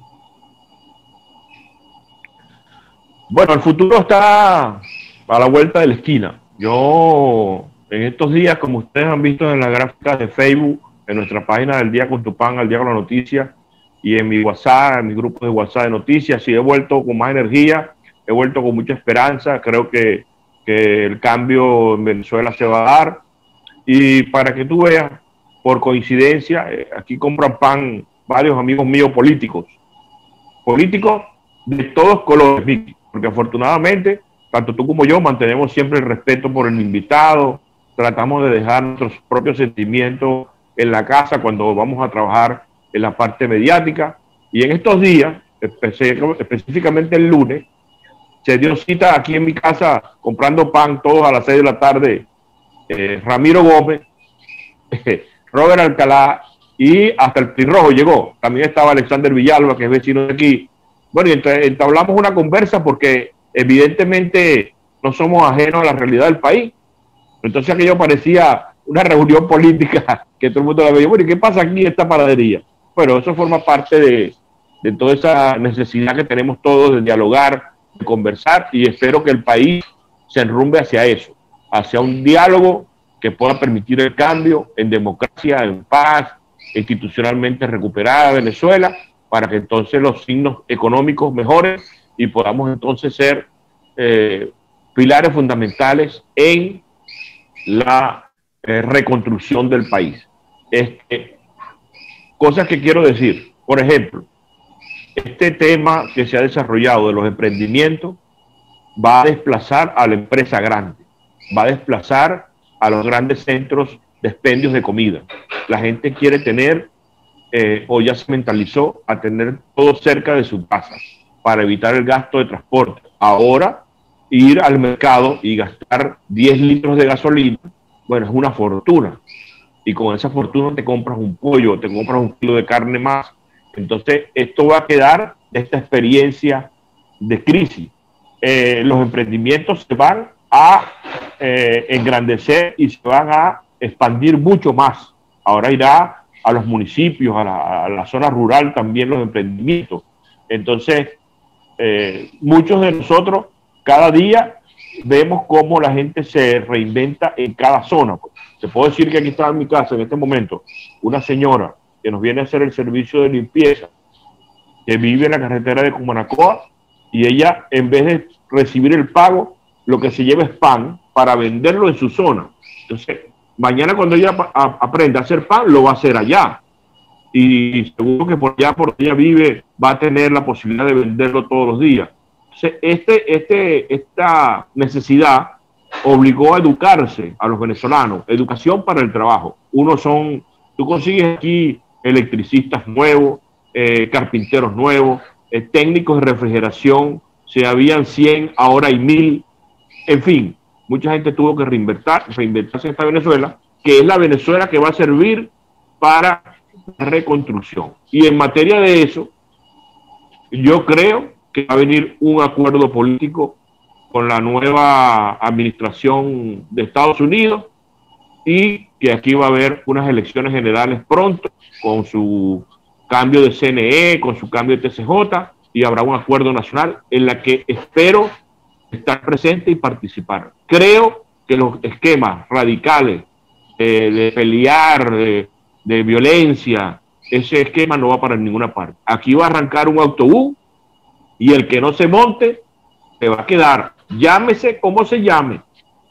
Bueno, el futuro está a la vuelta de la esquina. Yo, en estos días, como ustedes han visto en las gráficas de Facebook, en nuestra página del Día con tu Pan, al Día con la Noticia, y en mi WhatsApp, en mi grupo de WhatsApp de noticias, sí he vuelto con más energía, he vuelto con mucha esperanza. Creo que, que el cambio en Venezuela se va a dar. Y para que tú veas, por coincidencia, eh, aquí compran pan varios amigos míos políticos, políticos de todos colores, Vicky, porque afortunadamente, tanto tú como yo mantenemos siempre el respeto por el invitado, tratamos de dejar nuestros propios sentimientos en la casa cuando vamos a trabajar en la parte mediática. Y en estos días, específicamente el lunes, se dio cita aquí en mi casa comprando pan todos a las seis de la tarde. Eh, Ramiro Gómez, eh, Robert Alcalá y hasta el Pirrojo llegó. También estaba Alexander Villalba, que es vecino de aquí. Bueno, y entre, entablamos una conversa porque evidentemente no somos ajenos a la realidad del país. Entonces aquello parecía una reunión política que todo el mundo la veía. Bueno, ¿y qué pasa aquí en esta panadería? Bueno, eso forma parte de, de toda esa necesidad que tenemos todos de dialogar, de conversar, y espero que el país se enrumbe hacia eso, hacia un diálogo que pueda permitir el cambio en democracia, en paz, institucionalmente recuperada Venezuela, para que entonces los signos económicos mejoren y podamos entonces ser eh, pilares fundamentales en la eh, reconstrucción del país. Este, cosas que quiero decir, por ejemplo, este tema que se ha desarrollado de los emprendimientos va a desplazar a la empresa grande, va a desplazar a los grandes centros de expendios de comida. La gente quiere tener, eh, o ya se mentalizó, a tener todo cerca de su casa para evitar el gasto de transporte. Ahora, ir al mercado y gastar diez litros de gasolina, bueno, es una fortuna. Y con esa fortuna te compras un pollo, te compras un kilo de carne más. Entonces, esto va a quedar de esta experiencia de crisis. Eh, los emprendimientos se van a eh, engrandecer y se van a expandir mucho más. Ahora irá a los municipios, a la, a la zona rural también los emprendimientos. Entonces, Eh, muchos de nosotros cada día vemos cómo la gente se reinventa en cada zona. Te puedo decir que aquí está en mi casa en este momento una señora que nos viene a hacer el servicio de limpieza, que vive en la carretera de Cumanacoa, y ella, en vez de recibir el pago, lo que se lleva es pan para venderlo en su zona. Entonces, mañana cuando ella a, aprenda a hacer pan, lo va a hacer allá. Y seguro que por allá, por ella vive, va a tener la posibilidad de venderlo todos los días. Entonces, este, este, esta necesidad obligó a educarse a los venezolanos. Educación para el trabajo. Uno son, tú consigues aquí electricistas nuevos, eh, carpinteros nuevos, eh, técnicos de refrigeración. Se habían cien, ahora hay mil. En fin, mucha gente tuvo que reinventar, reinventarse en esta Venezuela, que es la Venezuela que va a servir para la reconstrucción. Y en materia de eso, yo creo que va a venir un acuerdo político con la nueva administración de Estados Unidos y que aquí va a haber unas elecciones generales pronto con su cambio de C N E, con su cambio de T C J, y habrá un acuerdo nacional en la que espero estar presente y participar. Creo que los esquemas radicales eh, de pelear, de, de violencia, ese esquema no va para ninguna parte. Aquí va a arrancar un autobús y el que no se monte se va a quedar. Llámese como se llame.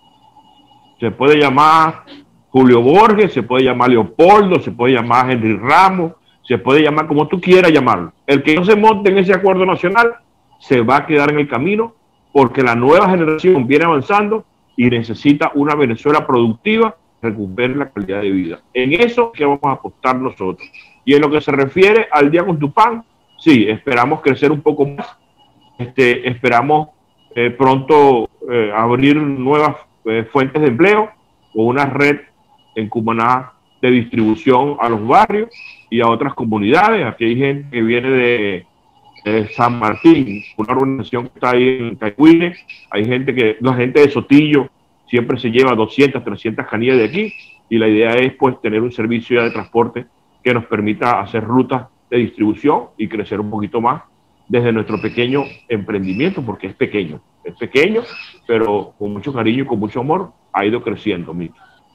Se puede llamar Julio Borges, se puede llamar Leopoldo, se puede llamar Henry Ramos, se puede llamar como tú quieras llamarlo. El que no se monte en ese acuerdo nacional se va a quedar en el camino, porque la nueva generación viene avanzando y necesita una Venezuela productiva que recupere la calidad de vida. En eso que vamos a apostar nosotros. Y en lo que se refiere al Día con tu Pan, sí, esperamos crecer un poco más. Este, esperamos eh, pronto eh, abrir nuevas eh, fuentes de empleo o una red en Cumaná de distribución a los barrios y a otras comunidades. Aquí hay gente que viene de, de San Martín, una organización que está ahí en Caihuine. Hay gente que, la gente de Sotillo siempre se lleva doscientas, trescientas canillas de aquí, y la idea es pues tener un servicio de transporte que nos permita hacer rutas de distribución y crecer un poquito más desde nuestro pequeño emprendimiento, porque es pequeño, es pequeño, pero con mucho cariño y con mucho amor ha ido creciendo, Mito.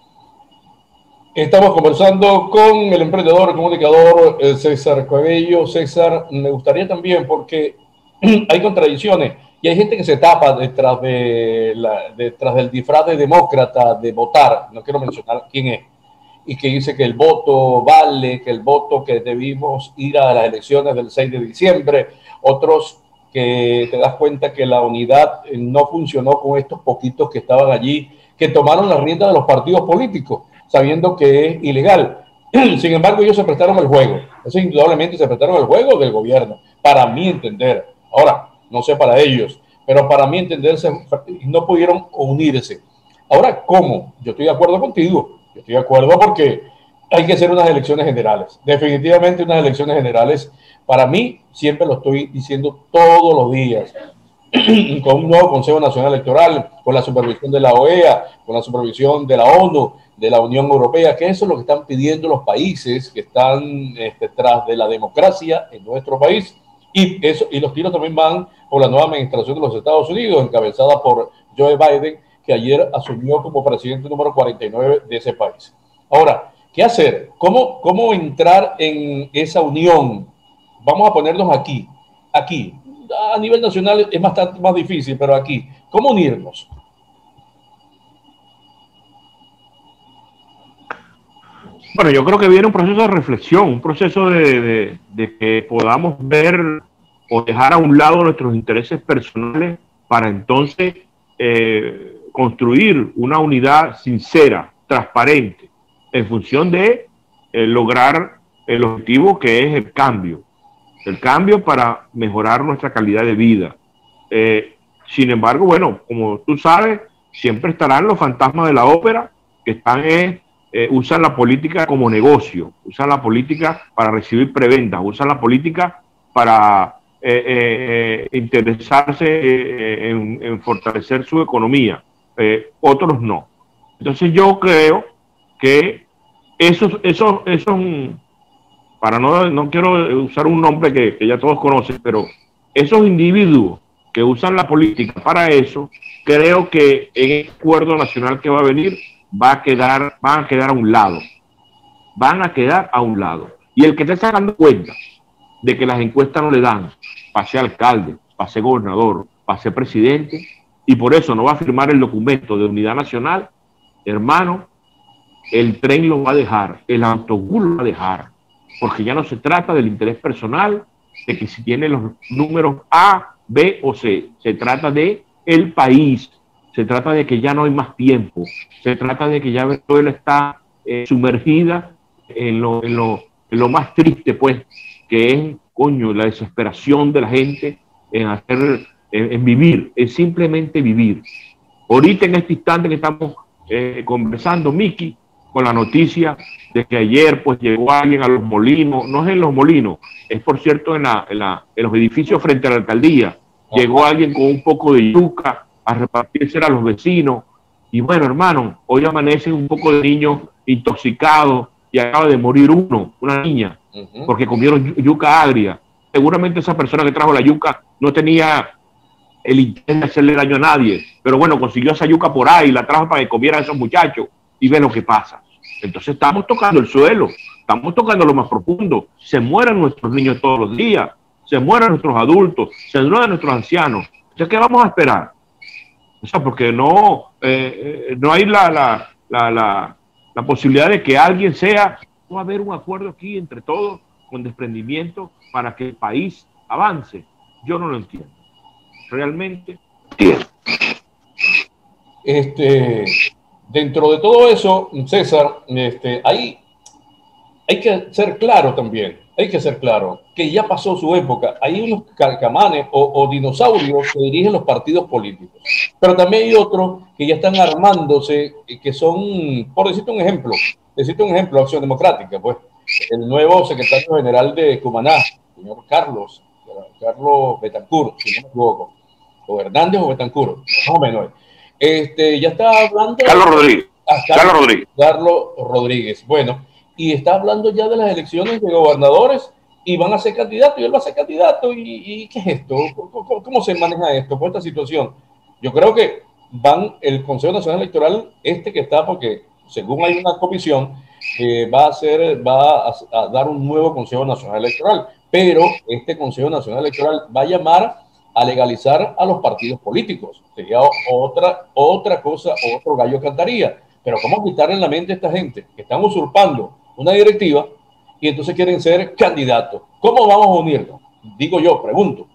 Estamos conversando con el emprendedor, comunicador eh, César Cabello. César, me gustaría también, porque hay contradicciones y hay gente que se tapa detrás, de la, detrás del disfraz de demócrata, de votar, no quiero mencionar quién es, y que dice que el voto vale, que el voto, que debimos ir a las elecciones del seis de diciembre, otros que te das cuenta que la unidad no funcionó con estos poquitos que estaban allí, que tomaron la rienda de los partidos políticos, sabiendo que es ilegal. Sin embargo, ellos se prestaron el juego. Eso indudablemente se prestaron el juego del gobierno, para mi entender. Ahora, no sé para ellos, pero para mi entender no pudieron unirse. Ahora, ¿cómo? Yo estoy de acuerdo contigo. Yo estoy de acuerdo porque hay que hacer unas elecciones generales. Definitivamente unas elecciones generales. Para mí, siempre lo estoy diciendo todos los días, con un nuevo Consejo Nacional Electoral, con la supervisión de la O E A, con la supervisión de la ONU, de la Unión Europea, que eso es lo que están pidiendo los países que están este, tras de la democracia en nuestro país. Y, eso, y los tiros también van por la nueva administración de los Estados Unidos, encabezada por Joe Biden, que ayer asumió como presidente número cuarenta y nueve de ese país. Ahora, ¿qué hacer? ¿Cómo, cómo entrar en esa unión? Vamos a ponernos aquí, aquí. A nivel nacional es bastante más difícil, pero aquí, ¿cómo unirnos? Bueno, yo creo que viene un proceso de reflexión, un proceso de, de, de que podamos ver o dejar a un lado nuestros intereses personales para entonces eh, construir una unidad sincera, transparente, en función de eh, lograr el objetivo que es el cambio. El cambio para mejorar nuestra calidad de vida. Eh, sin embargo, bueno, como tú sabes, siempre estarán los fantasmas de la ópera que están eh, eh, usan la política como negocio, usan la política para recibir prebendas, usan la política para eh, eh, interesarse eh, en, en fortalecer su economía. Eh, otros no. Entonces yo creo que esos, esos, esos para no, no quiero usar un nombre que, que ya todos conocen, pero esos individuos que usan la política para eso, creo que en el acuerdo nacional que va a venir va a quedar, van a quedar a un lado. Van a quedar a un lado. Y el que esté sacando cuenta de que las encuestas no le dan para ser alcalde, para ser gobernador, para ser presidente, y por eso no va a firmar el documento de unidad nacional, hermano, el tren lo va a dejar, el autobús lo va a dejar, porque ya no se trata del interés personal, de que si tiene los números A, B o C, se trata de el país, se trata de que ya no hay más tiempo, se trata de que ya Venezuela está eh, sumergida en lo, en, lo, en lo más triste, pues, que es, coño, la desesperación de la gente en hacer, en, en vivir, en simplemente vivir. Ahorita en este instante que estamos eh, conversando, Miki, con la noticia de que ayer pues llegó alguien a Los Molinos, no es en Los Molinos, es por cierto en, la, en, la, en los edificios frente a la alcaldía, llegó alguien con un poco de yuca a repartírsela a los vecinos, y bueno, hermano, hoy amanecen un poco de niños intoxicados y acaba de morir uno, una niña, uh-huh. porque comieron yuca agria. Seguramente esa persona que trajo la yuca no tenía el interés de hacerle daño a nadie, pero bueno, consiguió esa yuca por ahí, la trajo para que comieran esos muchachos, y ve lo que pasa. Entonces estamos tocando el suelo, estamos tocando lo más profundo. Se mueren nuestros niños todos los días, se mueren nuestros adultos, se mueren nuestros ancianos. Entonces, ¿qué vamos a esperar? O sea, porque no, eh, no hay la, la, la, la, la posibilidad de que alguien sea, va a haber un acuerdo aquí entre todos, con desprendimiento, para que el país avance. Yo no lo entiendo. Realmente entiendo. Este... Dentro de todo eso, César, este, hay, hay que ser claro también, hay que ser claro que ya pasó su época. Hay unos carcamanes o, o dinosaurios que dirigen los partidos políticos, pero también hay otros que ya están armándose, que son, por decirte un ejemplo, decirte un ejemplo, Acción Democrática, pues, el nuevo secretario general de Cumaná, señor Carlos, Carlos Betancourt, si no me equivoco, o Hernández o Betancourt, más o menos. Este, ya está hablando... Carlos Rodríguez. Ah, Carlos, Carlos Rodríguez. Carlos Rodríguez. Bueno, y está hablando ya de las elecciones de gobernadores y van a ser candidatos y él va a ser candidato. ¿Y, y qué es esto? ¿Cómo, cómo se maneja esto por esta situación? Yo creo que van el Consejo Nacional Electoral, este que está, porque según hay una comisión que va a hacer, va a, a dar un nuevo Consejo Nacional Electoral, pero este Consejo Nacional Electoral va a llamar a legalizar a los partidos políticos. Sería otra, otra cosa, otro gallo cantaría. Pero ¿cómo quitarle en la mente a esta gente que están usurpando una directiva y entonces quieren ser candidatos? ¿Cómo vamos a unirnos? Digo yo, pregunto.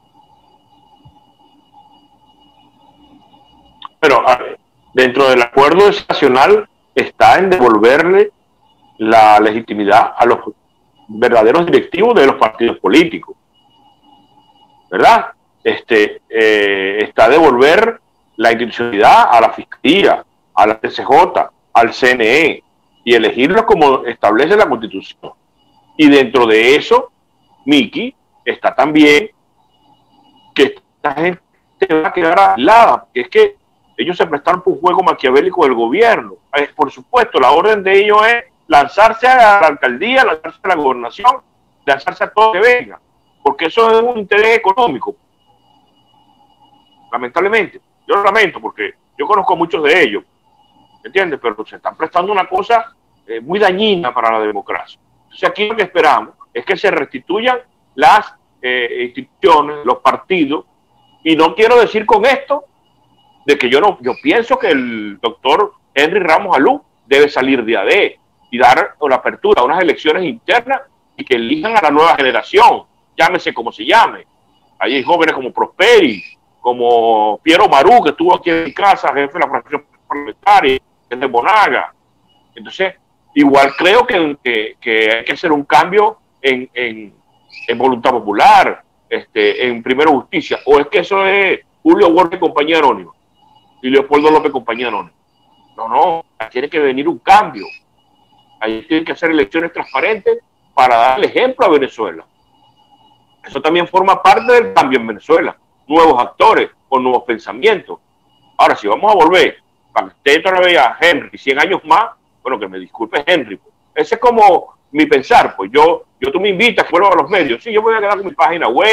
Pero dentro del acuerdo nacional está en devolverle la legitimidad a los verdaderos directivos de los partidos políticos, ¿verdad? Este, eh, está devolver la institucionalidad a la Fiscalía, a la T C J, al C N E, y elegirlos como establece la Constitución. Y dentro de eso, Miki, está también que esta gente va a quedar aislada, que es que ellos se prestaron por un juego maquiavélico del gobierno. Eh, por supuesto, la orden de ellos es lanzarse a la alcaldía, lanzarse a la gobernación, lanzarse a todo lo que venga, porque eso es un interés económico. Lamentablemente, yo lo lamento porque yo conozco a muchos de ellos, ¿entiendes? Pero se están prestando una cosa eh, muy dañina para la democracia. Entonces aquí lo que esperamos es que se restituyan las eh, instituciones, los partidos, y no quiero decir con esto de que yo no, yo pienso que el doctor Henry Ramos Alú debe salir de A D y dar la apertura a unas elecciones internas y que elijan a la nueva generación, llámese como se llame. Ahí hay jóvenes como Prosperi, como Piero Marú, que estuvo aquí en mi casa, jefe de la fracción parlamentaria, que es de Monaga. Entonces, igual creo que, que, que hay que hacer un cambio en, en, en voluntad popular, este, en Primero Justicia, o es que eso es Julio Borges compañía anónima y Leopoldo López compañía anónima. No, no, tiene que venir un cambio. Ahí tienen que hacer elecciones transparentes para darle ejemplo a Venezuela. Eso también forma parte del cambio en Venezuela. Nuevos actores con nuevos pensamientos. Ahora, si vamos a volver para que esté otra vez a Henry cien años más, bueno, que me disculpe Henry, pues. Ese es como mi pensar, pues yo, yo tú me invitas que vuelva a los medios, sí, yo voy a quedar con mi página web,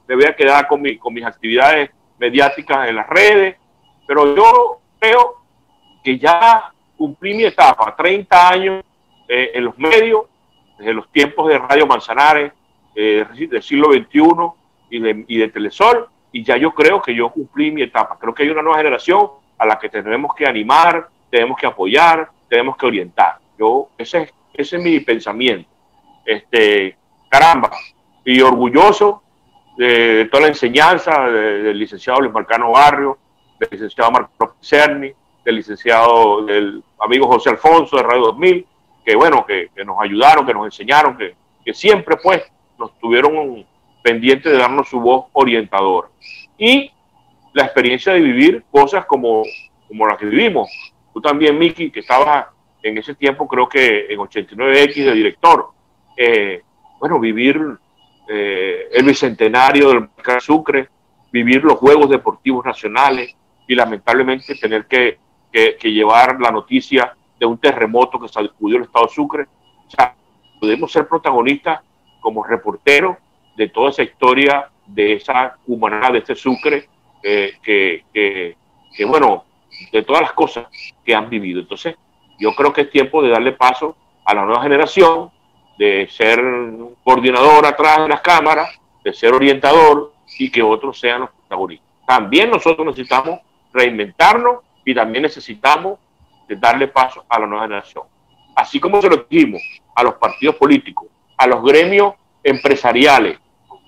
me voy a quedar con, mi, con mis actividades mediáticas en las redes, pero yo creo que ya cumplí mi etapa, treinta años eh, en los medios, desde los tiempos de Radio Manzanares, eh, del siglo veintiuno y de, y de Telesol, y ya yo creo que yo cumplí mi etapa. Creo que hay una nueva generación a la que tenemos que animar, tenemos que apoyar, tenemos que orientar. Yo, ese es, ese es mi pensamiento. Este, caramba, y orgulloso de, de toda la enseñanza de, del licenciado Luis Marcano Barrio, del licenciado Marco Cerny, del licenciado, del amigo José Alfonso de Radio dos mil, que bueno, que, que nos ayudaron, que nos enseñaron, que, que siempre pues nos tuvieron pendientes de darnos su voz orientadora. Y la experiencia de vivir cosas como, como las que vivimos. Tú también, Miki, que estabas en ese tiempo, creo que en ochenta y nueve equis de director, eh, bueno, vivir eh, el bicentenario del Volcán Sucre, vivir los Juegos Deportivos Nacionales y lamentablemente tener que, que, que llevar la noticia de un terremoto que sacudió el estado Sucre. O sea, podemos ser protagonistas como reporteros de toda esa historia, de esa humanidad, de este Sucre, eh, que, que, que, bueno, de todas las cosas que han vivido. Entonces, yo creo que es tiempo de darle paso a la nueva generación, de ser coordinador atrás de las cámaras, de ser orientador y que otros sean los protagonistas. También nosotros necesitamos reinventarnos y también necesitamos de darle paso a la nueva generación. Así como se lo dijimos a los partidos políticos, a los gremios empresariales,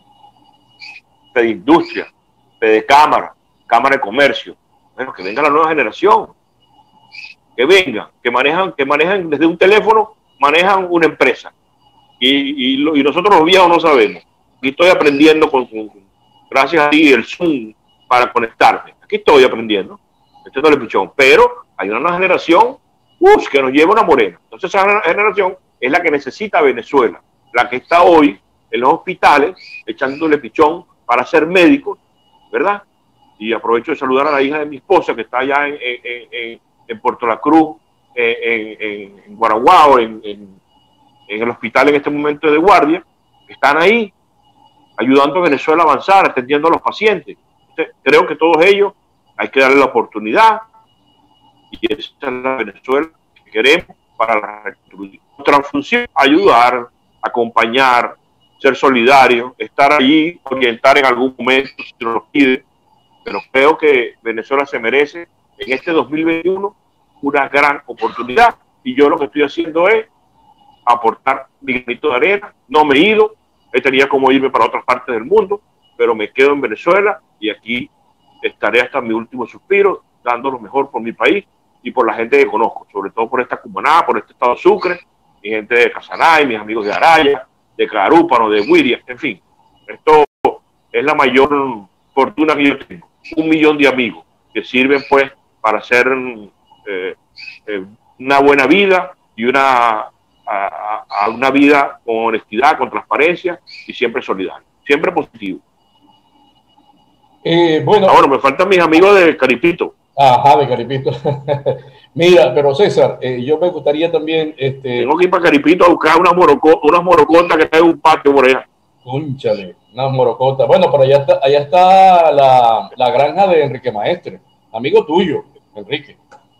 de industria, de cámara, cámara de comercio, bueno, que venga la nueva generación, que vengan, que manejan, que manejan desde un teléfono, manejan una empresa. Y, y, lo, y nosotros los viejos no sabemos. Aquí estoy aprendiendo, con, con, gracias a ti, el Zoom para conectarme. Aquí estoy aprendiendo, echándole pichón. Pero hay una nueva generación uf, que nos lleva una morena. Entonces esa generación es la que necesita Venezuela, la que está hoy en los hospitales echándole pichón para ser médicos, ¿verdad? Y aprovecho de saludar a la hija de mi esposa que está allá en, en, en, en Puerto La Cruz, en, en, en Guaraguao, en, en en el hospital en este momento de guardia, que están ahí ayudando a Venezuela a avanzar, atendiendo a los pacientes. Entonces, creo que todos ellos hay que darle la oportunidad y esa es la Venezuela que queremos para la reconstrucción. Nuestra función es ayudar, acompañar, ser solidario, estar allí, orientar en algún momento si nos lo pide, pero creo que Venezuela se merece en este dos mil veintiuno una gran oportunidad y yo lo que estoy haciendo es aportar mi granito de arena. No me he ido, he tenido como irme para otras partes del mundo, pero me quedo en Venezuela y aquí estaré hasta mi último suspiro, dando lo mejor por mi país y por la gente que conozco, sobre todo por esta Cumaná, por este estado Sucre, mi gente de Casanay, mis amigos de Araya, de Carúpano, de Huiria, en fin. Esto es la mayor fortuna que yo tengo. Un millón de amigos que sirven pues para hacer eh, eh, una buena vida y una A, a una vida con honestidad, con transparencia y siempre solidario, siempre positivo. Eh, bueno, ahora me faltan mis amigos de Caripito. Ajá, de Caripito. Mira, pero César, eh, yo me gustaría también... Este... Tengo que ir para Caripito a buscar unas morocotas unas morocotas que hay en un patio por allá. Cúnchale, unas morocotas. Bueno, pero allá está, allá está la, la granja de Enrique Maestre, amigo tuyo, Enrique.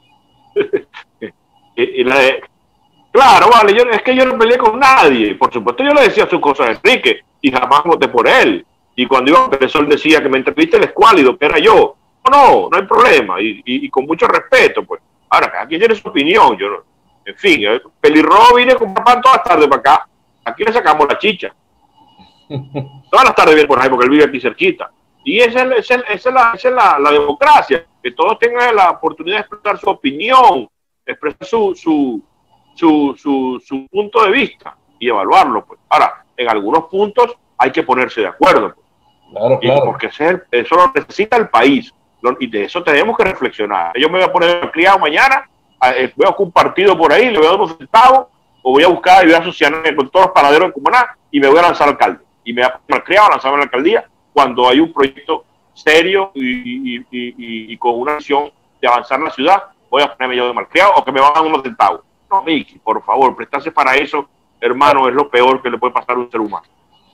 y, y la de... Claro, vale, yo, es que yo no peleé con nadie. Por supuesto, yo le decía sus cosas a Enrique y jamás voté por él. Y cuando iba a empezar, él decía que me entreviste el escuálido, que era yo. No, no, no hay problema. Y, y, y con mucho respeto, pues. Ahora, cada quien tiene su opinión. Yo, en fin, pelirrojo vine con papá todas las tardes para acá. Aquí le sacamos la chicha. Todas las tardes viene por ahí porque él vive aquí cerquita. Y esa es, esa es, esa es, la, esa es la, la democracia. Que todos tengan la oportunidad de expresar su opinión, expresar su... su Su, su, su punto de vista y evaluarlo, pues. Ahora, en algunos puntos hay que ponerse de acuerdo, pues. Claro, y claro. Porque ese, eso lo necesita el país y de eso tenemos que reflexionar. Yo me voy a poner criado mañana, voy a buscar un partido por ahí, le voy a dar unos centavos o voy a buscar y voy a asociarme con todos los panaderos de Cumaná y me voy a lanzar al alcalde y me voy a poner criado a lanzarme a la alcaldía cuando hay un proyecto serio y, y, y, y, y con una acción de avanzar en la ciudad. Voy a ponerme yo de malcriado o que me van a dar unos centavos. No, Miki, por favor, prestarse para eso, hermano, es lo peor que le puede pasar a un ser humano.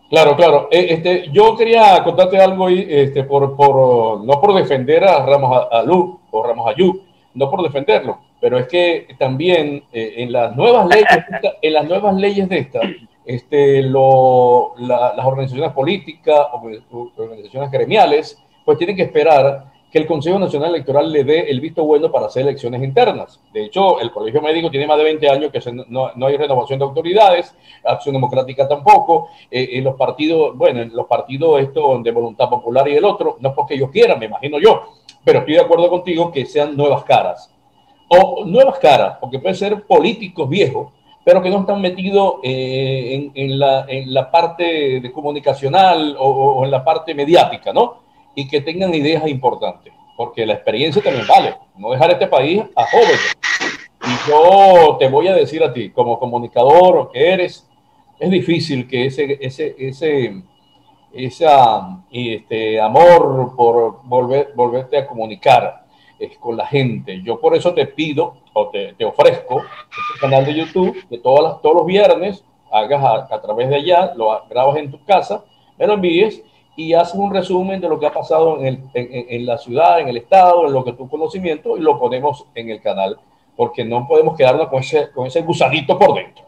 Claro, claro. Eh, este, yo quería contarte algo ahí, este, por, por, no por defender a Ramos Alú o Ramos Ayú, no por defenderlo, pero es que también eh, en las nuevas leyes, en las nuevas leyes de esta, este, lo, la, las organizaciones políticas o organizaciones gremiales, pues tienen que esperar que el Consejo Nacional Electoral le dé el visto bueno para hacer elecciones internas. De hecho, el Colegio Médico tiene más de veinte años que se, no, no hay renovación de autoridades, Acción Democrática tampoco, eh, en los partidos, bueno, en los partidos esto de Voluntad Popular y el otro, no es porque ellos quieran, me imagino yo, pero estoy de acuerdo contigo que sean nuevas caras. O nuevas caras, porque pueden ser políticos viejos, pero que no están metidos eh, en, en, la, en la parte de comunicacional o, o en la parte mediática, ¿no? Y que tengan ideas importantes, porque la experiencia también vale, no dejar este país a jóvenes. Y yo te voy a decir a ti, como comunicador que eres, es difícil que ese, ese, ese, esa, este, amor por volver, volverte a comunicar eh, con la gente. Yo por eso te pido, o te, te ofrezco, este canal de YouTube, que todas las, todos los viernes hagas a, a través de allá, lo grabas en tu casa, me lo envíes, y haces un resumen de lo que ha pasado en, el, en, en la ciudad, en el estado, en lo que tu conocimiento, y lo ponemos en el canal, porque no podemos quedarnos con ese, con ese gusanito por dentro.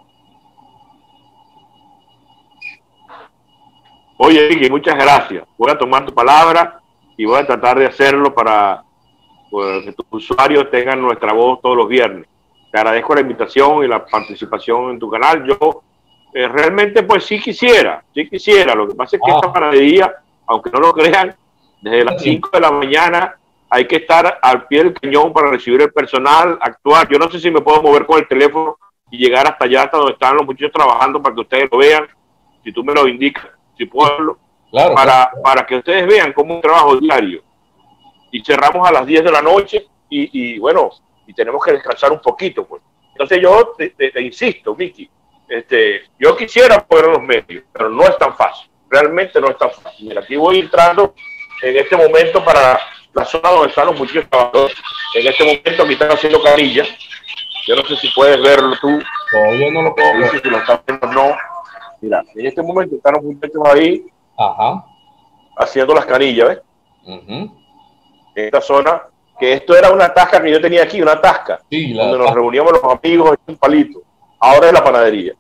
Oye, Vicky, muchas gracias. Voy a tomar tu palabra y voy a tratar de hacerlo para pues, que tus usuarios tengan nuestra voz todos los viernes. Te agradezco la invitación y la participación en tu canal. Yo Eh, realmente pues sí quisiera, sí quisiera, lo que pasa es que ah. esta panadería, aunque no lo crean, desde las cinco de la mañana hay que estar al pie del cañón para recibir el personal, actuar. Yo no sé si me puedo mover con el teléfono y llegar hasta allá, hasta donde están los muchachos trabajando para que ustedes lo vean, si tú me lo indicas, si puedo, claro, para, claro. para que ustedes vean cómo un trabajo diario. Y cerramos a las diez de la noche y, y bueno, y tenemos que descansar un poquito, pues. Entonces yo te, te, te insisto, Vicky, Este, yo quisiera poner los medios, pero no es tan fácil, realmente no es tan fácil. Mira, aquí voy entrando en este momento para la zona donde están los muchachos trabajadores. En este momento aquí están haciendo canillas. Yo no sé si puedes verlo tú. Todavía no lo puedo ver. Si lo estás viendo, no. Mira, en este momento están los muchachos ahí Ajá. haciendo las canillas, ¿ves? Uh-huh. En esta zona, que esto era una tasca que yo tenía aquí, una tasca, sí, la donde tasca. nos reuníamos los amigos en un palito. Ahora es la panadería.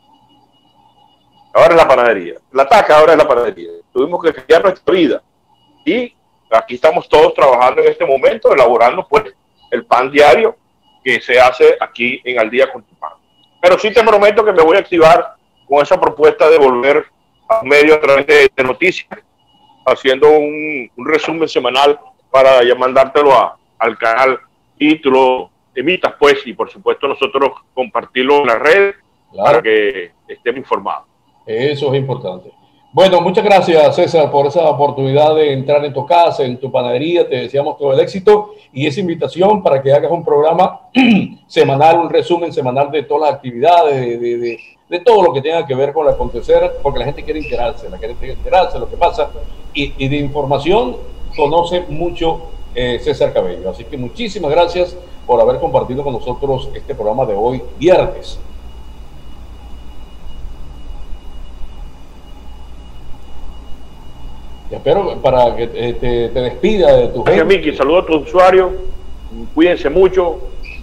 Ahora es la panadería. La taca ahora es la panadería. Tuvimos que cambiar nuestra vida. Y aquí estamos todos trabajando en este momento, elaborando pues el pan diario que se hace aquí en Al Día con tu Pan. Pero sí te prometo que me voy a activar con esa propuesta de volver a medio a través de, de noticias, haciendo un, un resumen semanal para ya mandártelo a, al canal y tú lo emitas pues, y por supuesto nosotros compartirlo en las redes, claro, para que estemos informados. Eso es importante. Bueno, muchas gracias, César, por esa oportunidad de entrar en tu casa, en tu panadería. Te deseamos todo el éxito y esa invitación para que hagas un programa semanal, un resumen semanal de todas las actividades, de, de, de, de todo lo que tenga que ver con el acontecer, porque la gente quiere enterarse, la gente quiere enterarse de lo que pasa y, y de información conoce mucho eh, César Cabello. Así que muchísimas gracias por haber compartido con nosotros este programa de hoy, viernes. Y espero para que te, te, te despida de tu gente. Miki, saludos a tus usuarios, cuídense mucho.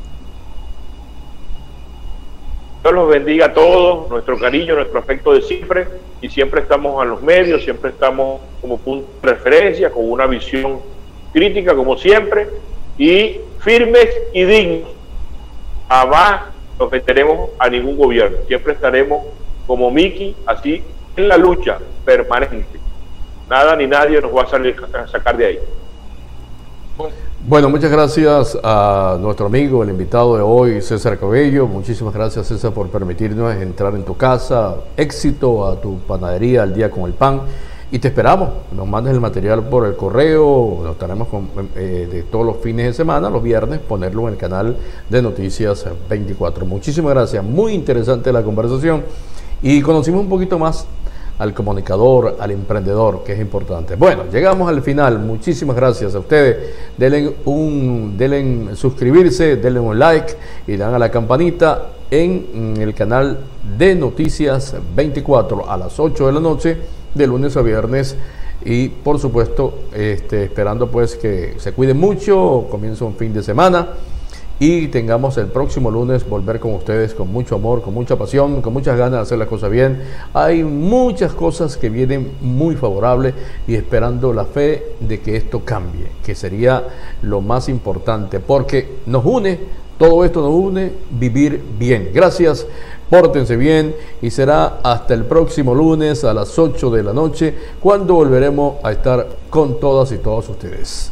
Dios los bendiga a todos, nuestro cariño, nuestro afecto de siempre, y siempre estamos a los medios, siempre estamos como punto de referencia, con una visión crítica como siempre, y firmes y dignos. Jamás nos meteremos a ningún gobierno, siempre estaremos como Miki, así en la lucha permanente. Nada ni nadie nos va a, salir, a sacar de ahí. Bueno, muchas gracias a nuestro amigo, el invitado de hoy, César Cabello. Muchísimas gracias, César, por permitirnos entrar en tu casa. Éxito a tu panadería Al Día con el Pan. Y te esperamos. Nos mandes el material por el correo. Nos estaremos con, eh, de todos los fines de semana, los viernes, ponerlo en el canal de Noticias veinticuatro. Muchísimas gracias. Muy interesante la conversación. Y conocimos un poquito más al comunicador, al emprendedor, que es importante. Bueno, llegamos al final. Muchísimas gracias a ustedes. Denle un, denle suscribirse, denle un like y dan a la campanita en el canal de Noticias veinticuatro a las ocho de la noche, de lunes a viernes. Y por supuesto, este, esperando pues que se cuiden mucho, comienza un fin de semana y tengamos el próximo lunes volver con ustedes con mucho amor, con mucha pasión, con muchas ganas de hacer las cosas bien. Hay muchas cosas que vienen muy favorables y esperando la fe de que esto cambie, que sería lo más importante, porque nos une, todo esto nos une, vivir bien. Gracias, pórtense bien y será hasta el próximo lunes a las ocho de la noche cuando volveremos a estar con todas y todos ustedes.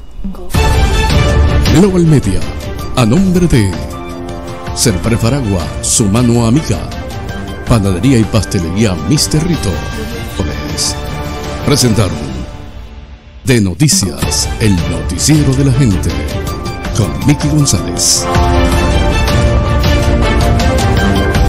Global Media, a nombre de Serprefaragua, su mano amiga, Panadería y Pastelería míster Rito, presentaron De Noticias, el noticiero de la gente, con Miki González.